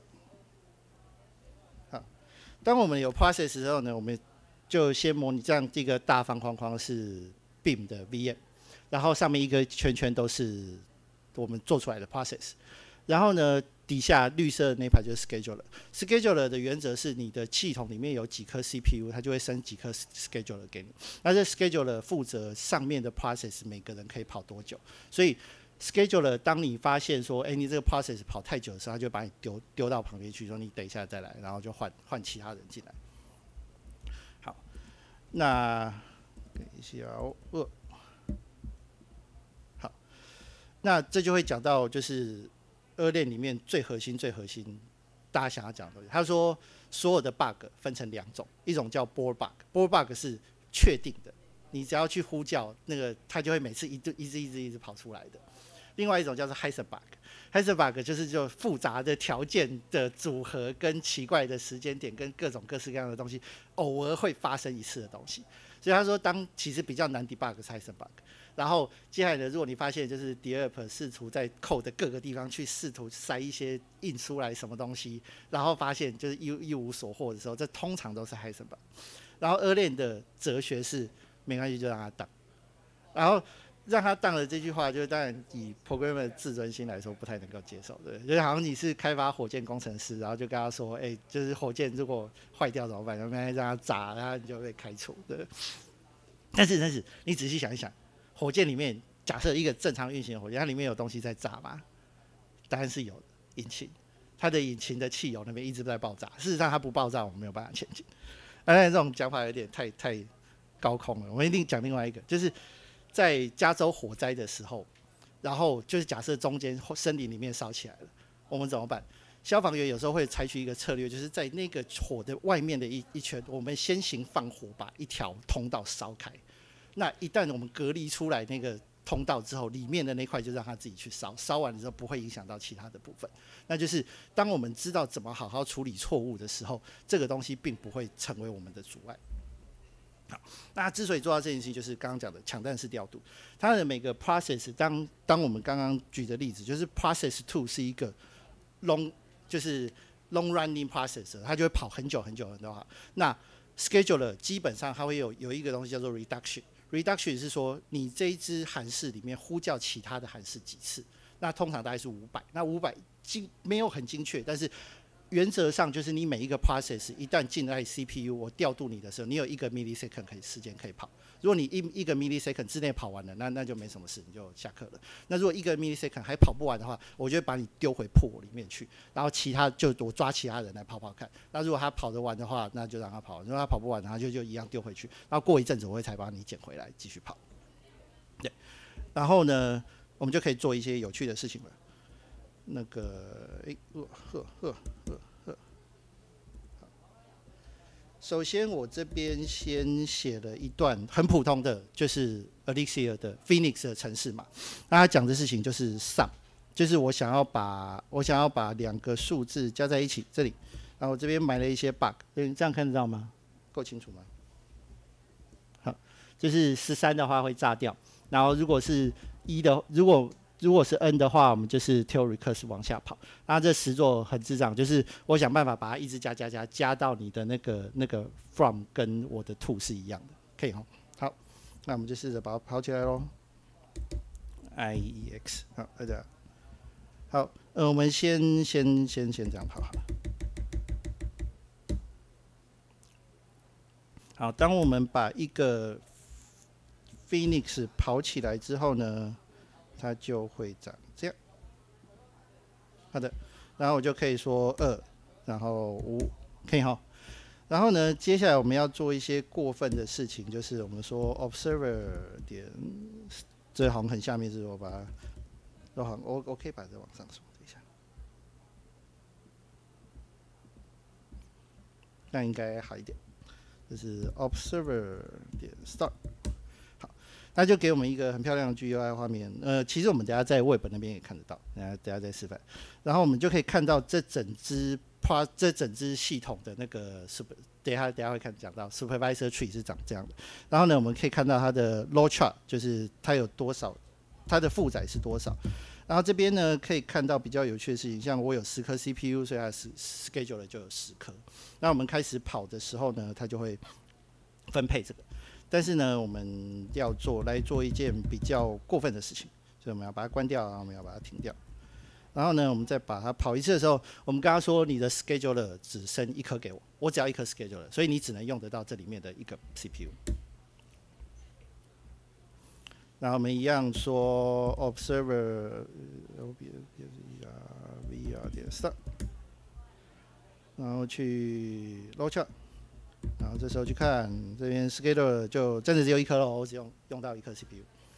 好，当我们有 process 之后呢，我们就先模拟这样一个大方框框是 Beam 的 VM， 然后上面一个圈圈都是我们做出来的 process， 然后呢底下绿色的那排就是 scheduler。scheduler 的原则是你的系统里面有几颗 CPU， 它就会生几颗 scheduler 给你。那这 scheduler 负责上面的 process 每个人可以跑多久，所以 scheduler 当你发现说，你这个 process 跑太久的时候，他就把你丢到旁边去，说你等一下再来，然后就换其他人进来。好，那等一下好，那这就会讲到就是2链里面最核心、大家想要讲的东西。他说，所有的 bug 分成2种，一种叫 board bug，board bug 是确定的，你只要去呼叫那个，它就会每次一直跑出来的。另外一种叫做 Heiser bug，Heiser bug 就是复杂的条件的组合跟奇怪的时间点跟各种各式各样的东西，偶尔会发生一次的东西。所以他说，其实比较难 debug 是 Heiser bug。然后接下来呢，如果你发现就是 developer 试图在 code 的各个地方去试图塞一些印出来什么东西，然后发现就是一无所获的时候，这通常都是 Heiser bug。然后2链的哲学是没关系就让它当，然后让它当的这句话，就当然以 programmer 的自尊心来说不太能够接受，对，就是好像你是开发火箭工程师，然后就跟他说，就是火箭如果坏掉怎么办？然后让它炸，然后你就被开除，对。但是你仔细想一想，火箭里面假设一个正常运行的火箭，它里面有东西在炸吗？答案是有的，引擎，它的引擎的汽油那边一直在爆炸。事实上它不爆炸，我们没有办法前进。当然这种讲法有点太高空了，我们一定讲另外一个，就是在加州火灾的时候，然后就是假设中间森林里面烧起来了，我们怎么办？消防员有时候会采取一个策略，就是在那个火的外面的一圈，我们先行放火，把一条通道烧开。那一旦我们隔离出来那个通道之后，里面的那块就让它自己去烧，烧完了之后不会影响到其他的部分。那就是当我们知道怎么好好处理错误的时候，这个东西并不会成为我们的阻碍。好，那之所以做到这件事情，就是刚刚讲的抢占式调度。它的每个 process， 当我们刚刚举的例子，就是 process 2是一个 long 就是 long running process， 它就会跑很久很久很久。那 scheduler 基本上它会有一个东西叫做 reduction。reduction 是说你这一支函式里面呼叫其他的函式几次，那通常大概是500，那500没有很精确，但是原则上就是你每一个 process 一旦进来 CPU， 我调度你的时候，你有1个 millisecond 时间可以跑。如果你一个 millisecond 之内跑完了，那就没什么事，你就下课了。那如果1个 millisecond 还跑不完的话，我就会把你丢回 pool 里面去，然后其他就我抓其他人来跑跑看。那如果他跑得完的话，那就让他跑；如果他跑不完，他就一样丢回去。然后过一阵子，我会才把你捡回来继续跑。对，然后呢，我们就可以做一些有趣的事情了。那个，首先我这边先写了一段很普通的，就是 Elixir 的 Phoenix 的程式嘛。那他讲的事情就是 sum， 就是我想要把2个数字加在一起，这里，然后我这边埋了一些 bug， 这样看得到吗？够清楚吗？好，就是13的话会炸掉，然后如果是1的，如果是 n 的话，我们就是 tail recurse 往下跑。那这实作很智障，就是我想办法把它一直加到你的那个 from 跟我的 to 是一样的，可以哈。好，那我们就试着把它跑起来咯。IEX 好，大家好，我们先这样跑好了。好，当我们把一个 Phoenix 跑起来之后呢，它就会长这样。好的，然后我就可以说2，然后5，可以哈。然后呢，接下来我们要做一些过分的事情，就是我们说 observer 点这好像很下面是我把它，我可以把这往上说，等一下，那应该好一点。这是 observer 点 start， 好，那就给我们一个很漂亮的 GUI 画面。其实我们等一下在 Web 那边也看得到，等一下再示范。然后我们就可以看到这整支系统的那个等一下会讲到 supervisor tree 是长这样的。然后呢，我们可以看到它的 load chart， 就是它有多少，它的负载是多少。然后这边呢可以看到比较有趣的事情，像我有10颗 CPU， 所以它schedule 就有10颗。那我们开始跑的时候呢，它就会分配这个。但是呢，我们要来做一件比较过分的事情，所以我们要把它关掉，然后我们要把它停掉。然后呢，我们再把它跑一次的时候，我们刚刚说你的 scheduler 只剩1颗给我，我只要1颗 scheduler， 所以你只能用得到这里面的一个 CPU。然后我们一样说 observer VR 点 start， 然后去 load chart， 然后这时候去看这边 scheduler 就真的只有1颗咯，我只用到1颗 CPU。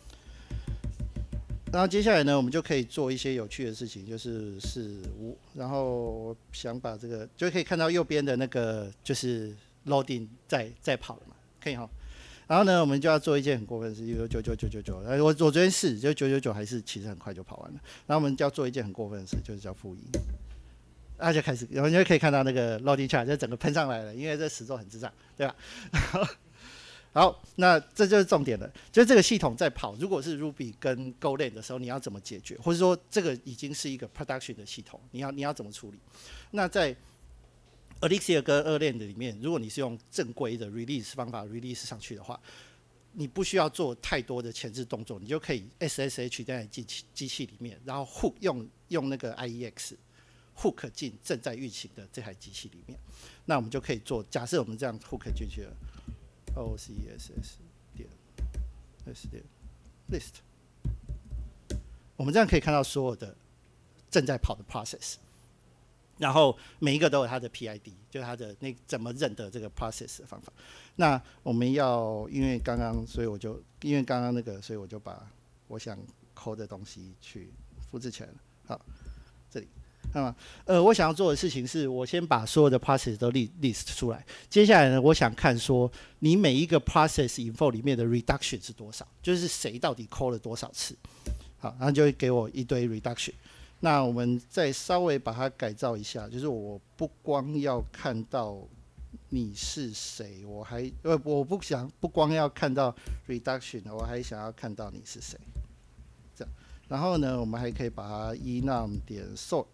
然后接下来呢，我们就可以做一些有趣的事情，就是5，然后我想把这个就可以看到右边的那个就是 loading 在跑了嘛，可以哈。然后呢，我们就要做一件很过分的事情，99999，我昨天试，就999还是其实很快就跑完了。然后我们就要做一件很过分的事，就是叫-1，那就开始，然后你就可以看到那个 loading chart 就整个喷上来了，因为这时钟很智障，对吧？好，那这就是重点了，就是这个系统在跑，如果是 Ruby 跟 Golang 的时候，你要怎么解决？或者说这个已经是一个 production 的系统，你要怎么处理？那在Elixir 跟Erlang 里面，如果你是用正规的 release 方法 release 上去的话，你不需要做太多的前置动作，你就可以 SSH 在机器里面，然后 hook 用那个 IEX hook 进正在运行的这台机器里面。那我们就可以做，假设我们这样 hook 进去了 ，OCSS 点 S 点 list， 我们这样可以看到所有的正在跑的 process。然后每一个都有它的 PID， 就是它的那怎么认得这个 process 的方法。那我们要因为刚刚那个，所以我就把我想抠的东西去复制起来了。好，这里。那么我想要做的事情是我先把所有的 process 都 list 出来。接下来呢，我想看说你每一个 process info 里面的 reduction 是多少，就是谁到底抠了多少次。好，然后就会给我一堆 reduction。那我们再稍微把它改造一下，就是我不光要看到你是谁，我不光要看到 reduction， 我还想要看到你是谁。这样，然后呢，我们还可以把它 enum 点 sort。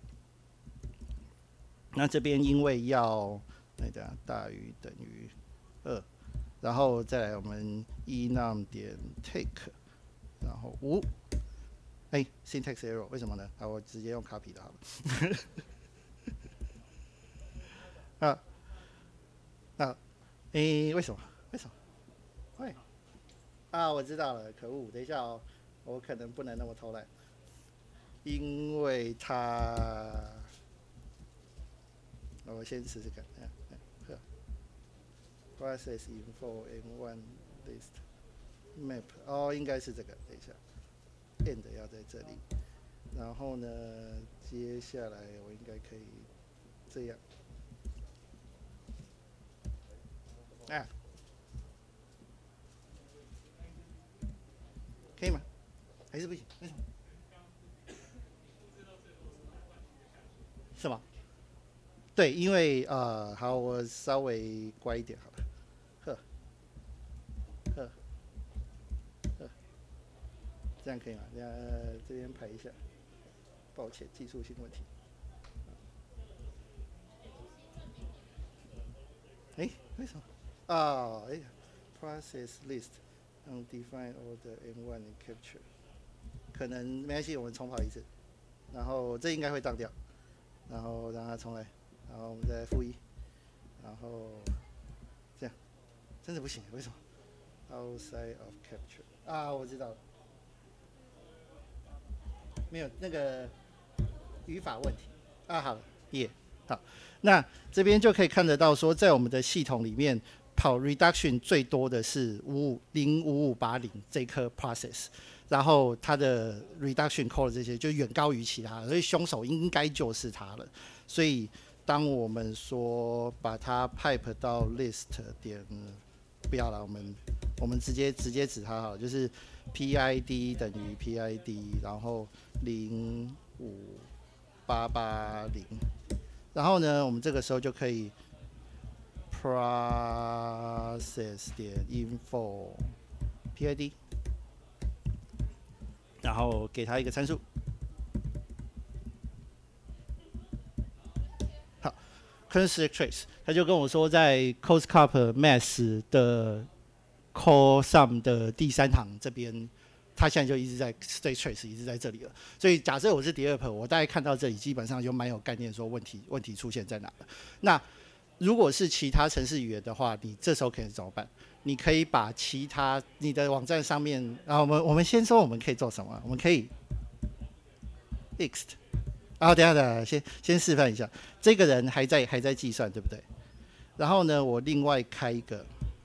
那这边因为要大于等于2，然后再来我们 enum 点 take， 然后5。syntax error 为什么呢？我直接用 copy 的好了。为什么？会我知道了，可恶！等一下哦，我可能不能那么偷懒，因为我先试试看。process info n1 list map 应该是这个，等一下。end 要在这里，然后呢，接下来我应该可以这样，可以吗？还是不行？为什么？是吗？对，因为好，我稍微乖一点好了。这样可以吗？这边排一下，抱歉，技术性问题。为什么？process list undefined order n1 capture， 可能没关系，我们重跑一次，然后这应该会当掉，然后让它重来，然后我们再-1，然后这样，真的不行，为什么 ？outside of capture 我知道了。没有那个语法问题好了，好，那这边就可以看得到说，在我们的系统里面跑 reduction 最多的是05580这颗 process， 然后它的 reduction code 这些就远高于其他，所以凶手应该就是他了。所以当我们说把它 pipe 到 list 点，不要了，我们直接指它好了，就是 PID 等于 PID， 然后05880，然后呢，我们这个时候就可以 process 点 info PID， 然后给它一个参数。好 ，current state trace， 他就跟我说在 COSCUP mass 的 call sum 的第3行这边，他现在就一直在 state trace 一直在这里了。所以假设我是 developer， 我大概看到这里，基本上就蛮有概念说问题出现在哪了。那如果是其他程式语言的话，你这时候可以怎么办？你可以把其他你的网站上面，然后我们先说我们可以做什么？我们可以 ext， 然后等一下，先示范一下，这个人还在计算，对不对？然后呢，我另外开一个，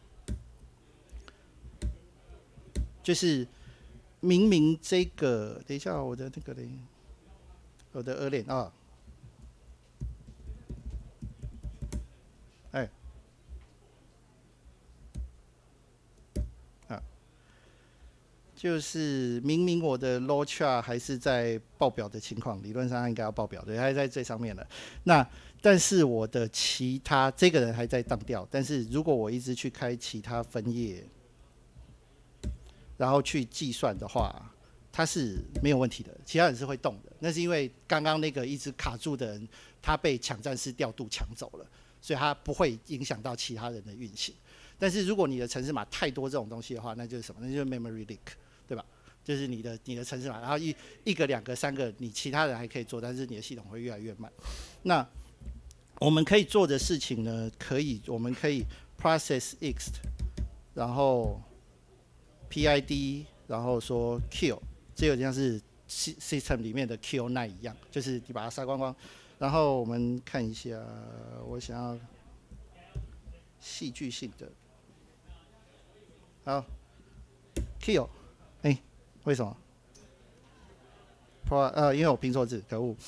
就是明明这个，等一下我的那个嘞，我的2链啊。就是明明我的 low chart 还是在报表的情况，理论上应该要报表，对，还在最上面了。那但是我的其他这个人还在当掉，但是如果我一直去开其他分页，然后去计算的话，它是没有问题的，其他人是会动的。那是因为刚刚那个一直卡住的人，他被抢占式调度抢走了，所以他不会影响到其他人的运行。但是如果你的程式码太多这种东西的话，那就是什么？那就是 memory leak。对吧？就是你的程式码，然后一个、2个、3个，你其他人还可以做，但是你的系统会越来越慢。那我们可以做的事情呢？我们可以 process ext， 然后 PID， 然后说 kill， 这有点像是 system 里面的 kill 9一样，就是你把它杀光光。然后我们看一下，我想要戏剧性的，好 kill。为什么？因为我拼错字，可恶！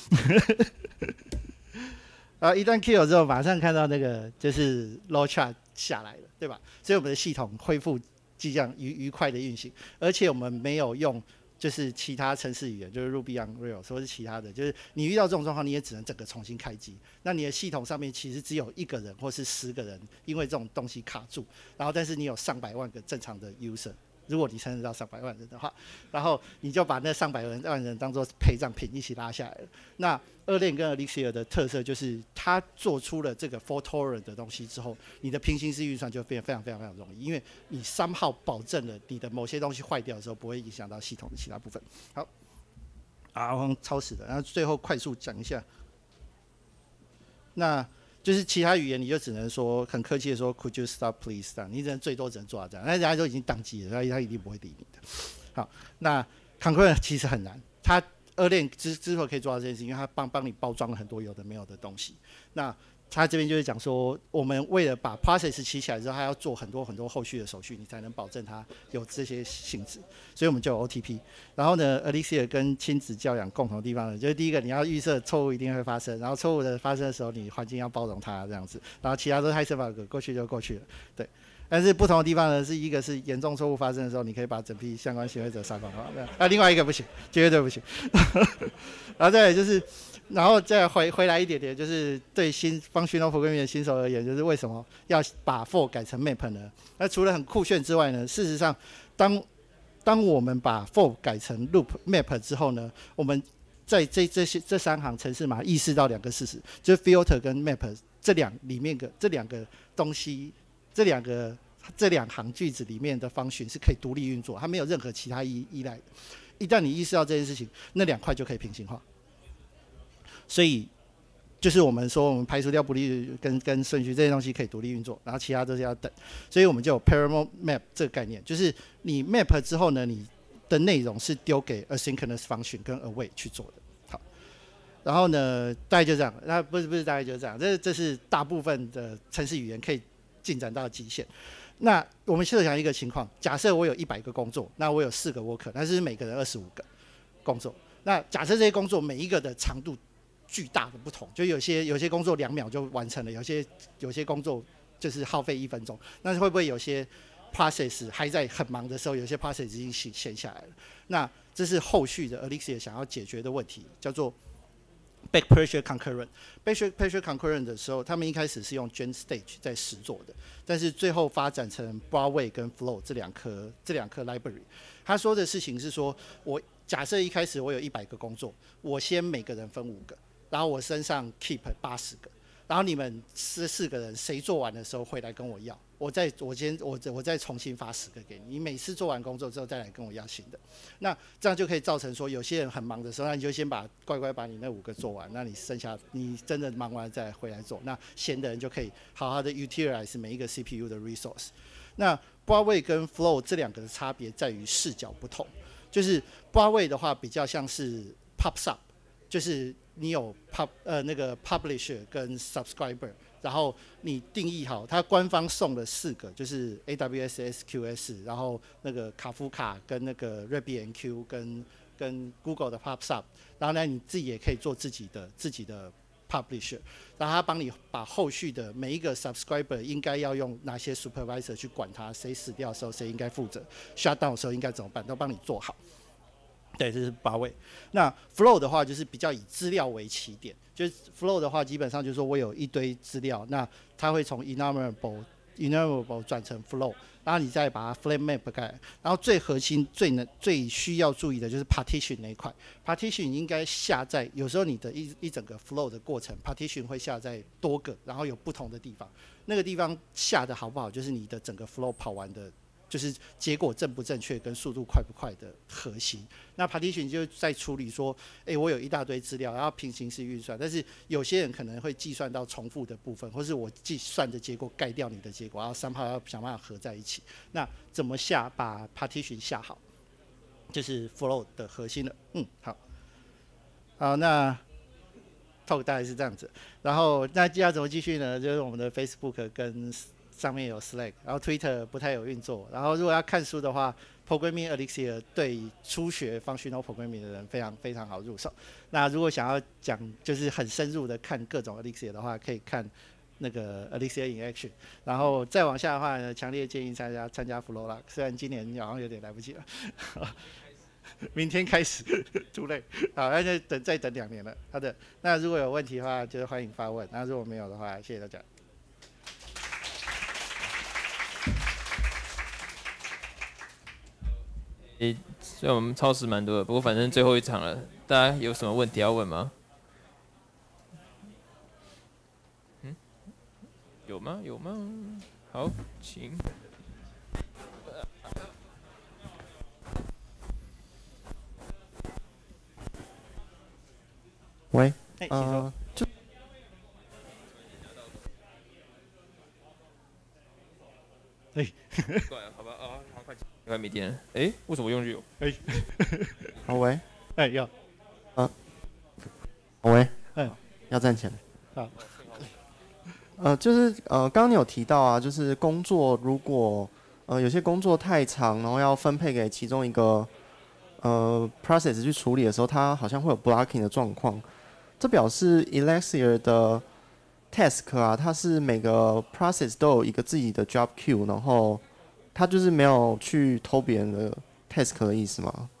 一旦 kill 之后，马上看到那个就是 low chart 下来了，对吧？所以我们的系统恢复即将愉快的运行，而且我们没有用就是其他程式语言，就是 Ruby on Rails 或是其他的，就是你遇到这种状况，你也只能整个重新开机。那你的系统上面其实只有1个人或是10个人，因为这种东西卡住，然后但是你有上百万个正常的 user。如果你撑得到上百万人的话，然后你就把那上百万人当做陪葬品一起拉下来了。那2链跟 Elixir 的特色就是，它做出了这个 fault tolerant 的东西之后，你的平行式运算就变得非常容易，因为你somehow保证了你的某些东西坏掉的时候不会影响到系统的其他部分。好，我超时的，然后最后快速讲一下，那就是其他语言你就只能说很客气的说 Could you stop please 这样，你最多只能做到这样，那人家都已经宕机了，他一定不会理你的。好，那 Concurrent 其实很难，它2链之所以可以做到这件事情，因为它帮你包装了很多有的没有的东西。那他这边就是讲说，我们为了把 process 起来之后，他要做很多后续的手续，你才能保证它有这些性质，所以我们就有 OTP。然后呢 ，Elixir 跟亲子教养共同的地方呢，就是第一个你要预设错误一定会发生，然后错误的发生的时候，你环境要包容它这样子，然后其他都是 high bug 过去就过去了，对。但是不同的地方呢，是一个是严重错误发生的时候，你可以把整批相关行为者杀光光，另外一个不行，绝对不行。然后再来就是。然后再回来一点点，就是对functional programming 的新手而言，就是为什么要把 for 改成 map 呢？那除了很酷炫之外呢，事实上，当我们把 for 改成 loop map 之后呢，我们在这3行程式码意识到2个事实，就是 filter 跟 map 这两个东西，这两行句子里面的function是可以独立运作，它没有任何其他依赖的。一旦你意识到这件事情，那2块就可以平行化。所以就是我们说，我们排除掉不利跟顺序这些东西可以独立运作，然后其他都是要等。所以我们就有 parallel map 这个概念，就是你 map 之后呢，你的内容是丢给 asynchronous function 跟 await 去做的。好，然后呢，大概就这样。那不是大概就这样，这是大部分的程式语言可以进展到极限。 那我们设想一个情况，假设我有100个工作，那我有4个 worker， 但是每个人25个工作。那假设这些工作每一个的长度巨大的不同，就有些工作2秒就完成了，有些工作就是耗费1分钟。那会不会有些 process 还在很忙的时候，有些 process 已经闲下来了？那这是后续的 Elixir 想要解决的问题，叫做 back pressure concurrent。back pressure concurrent 的时候，他们一开始是用 GenStage 在实做的，但是最后发展成 Broadway 跟 Flow 这两颗 library。他说的事情是说，我假设一开始我有100个工作，我先每个人分5个，然后我身上 keep 80个，然后你们4个人谁做完的时候会来跟我要，我再重新发10个给你，你每次做完工作之后再来跟我要新的。那这样就可以造成说，有些人很忙的时候，那你就先乖乖把你那5个做完，那你剩下你真的忙完了再回来做，那闲的人就可以好好的 utilize 每一个 CPU 的 resource。那 Broadway 跟 Flow 这2个的差别在于视角不同，就是 Broadway 的话比较像是 pops up， 就是你有那个 publisher 跟 subscriber， 然后你定义好，它官方送了4个，就是 AWS SQS， 然后那个卡夫卡跟那个 RabbitMQ 跟 Google 的 pops up， 然后呢你自己也可以做自己的 publisher， 然后他帮你把后续的每一个 subscriber 应该要用哪些 supervisor 去管它，谁死掉的时候谁应该负责 ，shutdown 的时候应该怎么办，都帮你做好。对，这是Broadway。那 Flow 的话就是比较以资料为起点，就是 Flow 的话基本上就是说我有一堆资料，那它会从 enumerable 转成 Flow， 然后你再把它 flame map 盖，然后最核心最需要注意的就是 partition 那一块。partition 应该下在有时候你的一整个 flow 的过程 ，partition 会下在多个，然后有不同的地方。那个地方下的好不好，就是你的整个 flow 跑完的，就是结果正不正确跟速度快不快的核心。那 partition 就在处理说，我有一大堆资料，然后平行式运算，但是有些人可能会计算到重复的部分，或是我计算的结果盖掉你的结果，然后somehow要想办法合在一起。那怎么把 partition 下好，就是 flow 的核心了。好，那 talk 大概是这样子。然后那要怎么继续呢？就是我们的 Facebook 跟上面有 Slack， 然后 Twitter 不太有运作。然后如果要看书的话 ，Programming Elixir 对初学 Functional Programming 的人非常非常好入手。那如果想要讲就是很深入的看各种 Elixir 的话，可以看那个 Elixir in Action。然后再往下的话呢，强烈建议参加 Flow 啦。虽然今年好像有点来不及了，明天开始too late。好，那就再等2年了。好的，那如果有问题的话，就欢迎发问。那如果没有的话，谢谢大家。 虽然我们超时蛮多的，不过反正最后一场了，大家有什么问题要问吗？有吗？有吗？好，请。 喂， 就对， 好吧，好快，快没电了。为什么用具有？ 好喂， 要， 喂，要站起来。好，就是刚刚你有提到啊，就是工作如果有些工作太长，然后要分配给其中一个process 去处理的时候，它好像会有 blocking 的状况。这表示 Elixir 的 task 啊，它是每个 process 都有一个自己的 job queue， 然后它就是没有去偷别人的 task 的意思吗？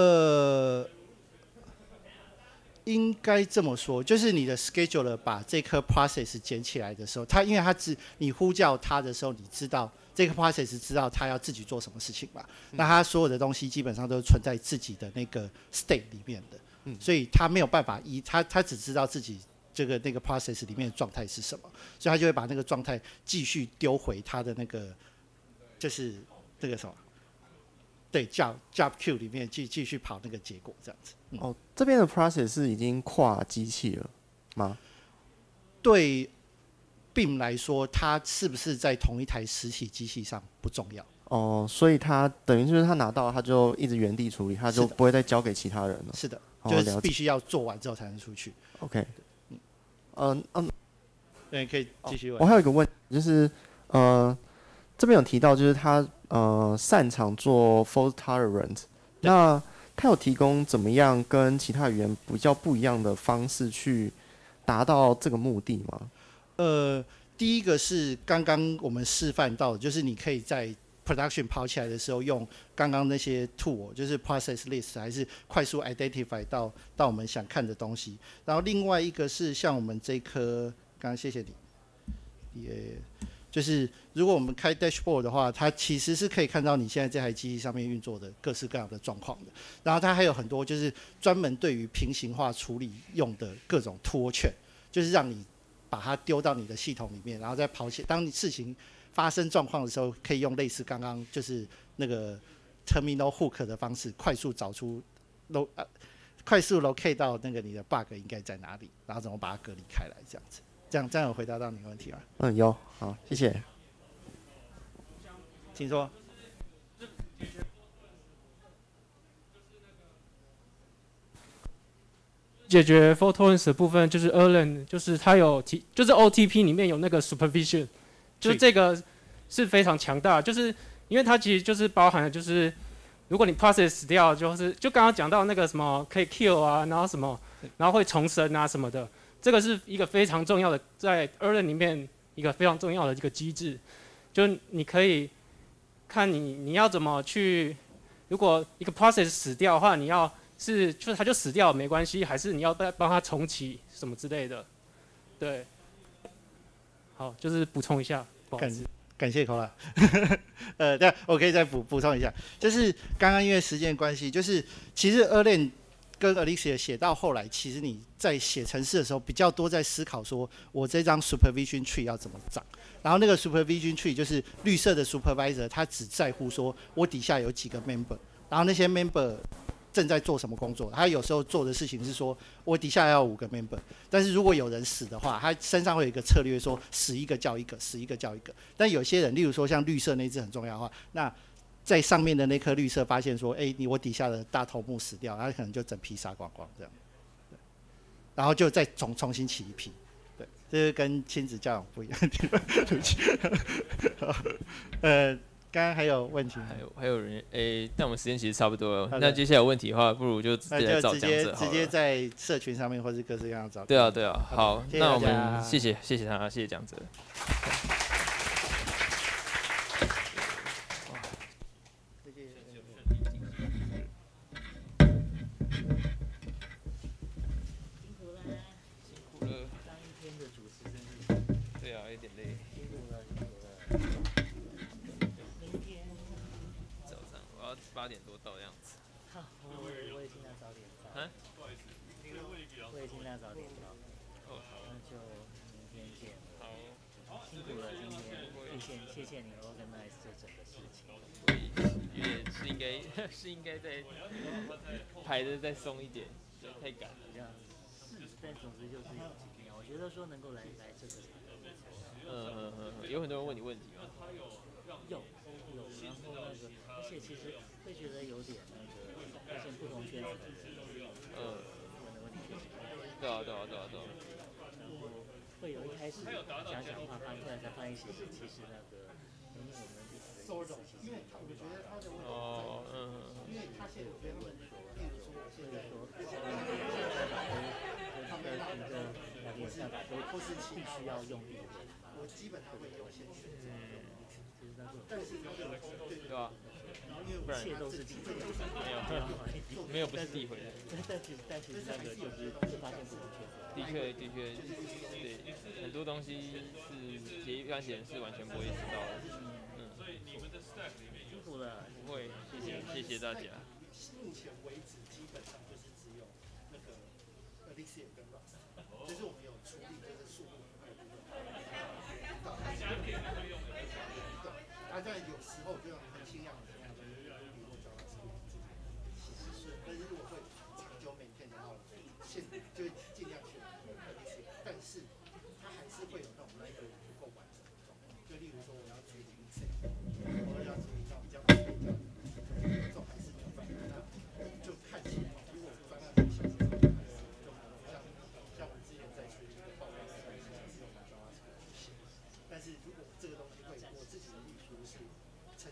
应该这么说，就是你的 scheduler 把这颗 process 捡起来的时候，因为你呼叫它的时候，你知道这个 process 知道它要自己做什么事情嘛？那它所有的东西基本上都是存在自己的那个 state 里面的。所以他没有办法他只知道自己那个 process 里面的状态是什么，所以他就会把那个状态继续丢回他的那个就是那个什么，对 job queue 里面继续跑那个结果这样子。 这边的 process 是已经跨机器了吗？ 对 BIM 来说，它是不是在同一台实体机器上不重要。 所以他等于就是他拿到他就一直原地处理，他就不会再交给其他人了。 是的。就是必须要做完之后才能出去。 OK， 对，可以继续问。 我还有一个问题，就是这边有提到，就是他擅长做 fault tolerant， 那他有提供怎么样跟其他语言比较不一样的方式去达到这个目的吗？ 第一个是刚刚我们示范到的，就是你可以在 production 跑起来的时候用刚刚那些 tool， 就是 process list， 还是快速 identify 到我们想看的东西。然后另外一个是像我们这颗，刚刚谢谢你，就是如果我们开 dashboard 的话，它其实是可以看到你现在这台机器上面运作的各式各样的状况的。然后它还有很多就是专门对于平行化处理用的各种 tool chain， 就是让你把它丢到你的系统里面，然后再跑起。当你事情发生状况的时候，可以用类似刚刚就是那个 terminal hook 的方式，快速找出快速 locate 到那个你的 bug 应该在哪里，然后怎么把它隔离开来，这样子。这样有回答到你的问题吗？ 有，好，谢谢。 请说。 解决 fault tolerance 的部分就是 Erlang， 就是它有就是 OTP 里面有那个 supervision， 就是这个是非常强大，就是因为它其实就是包含了就是如果你 process 死掉，就刚刚讲到那个什么可以 kill 啊，然后什么，然后会重生啊什么的，这个是一个非常重要的在 Erlang 里面一个非常重要的一个机制，就你可以看你要怎么去，如果一个 process 死掉的话，你要就是它就死掉没关系，还是你要帮它重启什么之类的，对，好，就是补充一下，不好意思。 感谢口啦。对，我可以再补充一下，就是刚刚因为时间关系，就是其实 Erlang 跟 Elixir 写到后来，其实你在写程式的时候比较多在思考说，我这张 supervision tree 要怎么长。然后那个 supervision tree 就是绿色的 supervisor， 他只在乎说我底下有几个 member， 然后那些 member 正在做什么工作。他有时候做的事情是说，我底下要5个 member， 但是如果有人死的话，他身上会有一个策略说，死一个叫一个，死一个叫一个。但有些人，例如说像绿色那只很重要的话，那在上面的那颗绿色发现说，我底下的大头目死掉，他可能就整批杀光光这样，然后就再重新起一批。对，这是跟亲子教养不一样的地方。对不起。刚刚还有问题？ 还有人但我们时间其实差不多了。那接下来有问题的话，不如就直接来找讲者好了。 直接在社群上面或是各式各样找。 对啊，好， 谢谢那我们谢谢他，谢谢讲者。8点多到的样子。 我也尽量早点到。我也尽量早点到。那就明天见。好。辛苦了今天，谢谢你 organize 这整个事情。 也是应该再排的再松一点，太赶了。 是，但总之就是有经验。我觉得说能够来这个。 有很多人问你问题吗？ 有，然后而且其实会觉得有点发现不同圈子的人，问的问题确实不一样。 对啊。 然后会有一开始讲话，突然才发现其实明明我们彼此的意思其实讨论到。因为他现在会问说，所以说两点下达都必须要用力问吗？我基本上会优先选择。但是对吧？ 一切都是诋毁， 没有不是诋毁的。 但其实就是发现不同确实。 的确，对，很多东西是一般人是完全不会知道的。 辛苦了， 不会，谢谢大家。 目前为止基本上就是只有那个 Elixir 跟 Rust， 就是我们有处理就是数目的部分。但有时候就很尽量就是比如说 JavaScript， 但是如果会长久maintain的话，就尽量选 Elixir， 但是它还是会有那种library不够完整的状况。就例如说我要处理 Excel， 我要处理到比较这种还是没有办法，那就看情况。如果专案很小，像我之前在处理一个报告，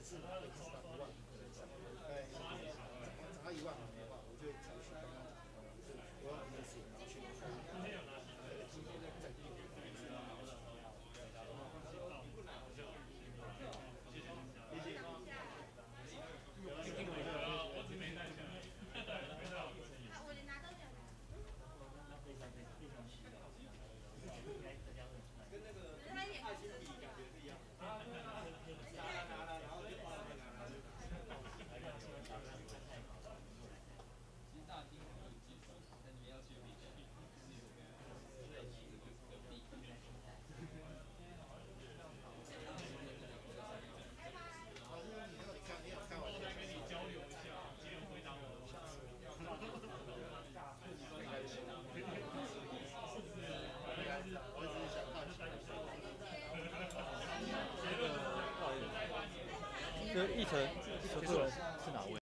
就一层是哪位？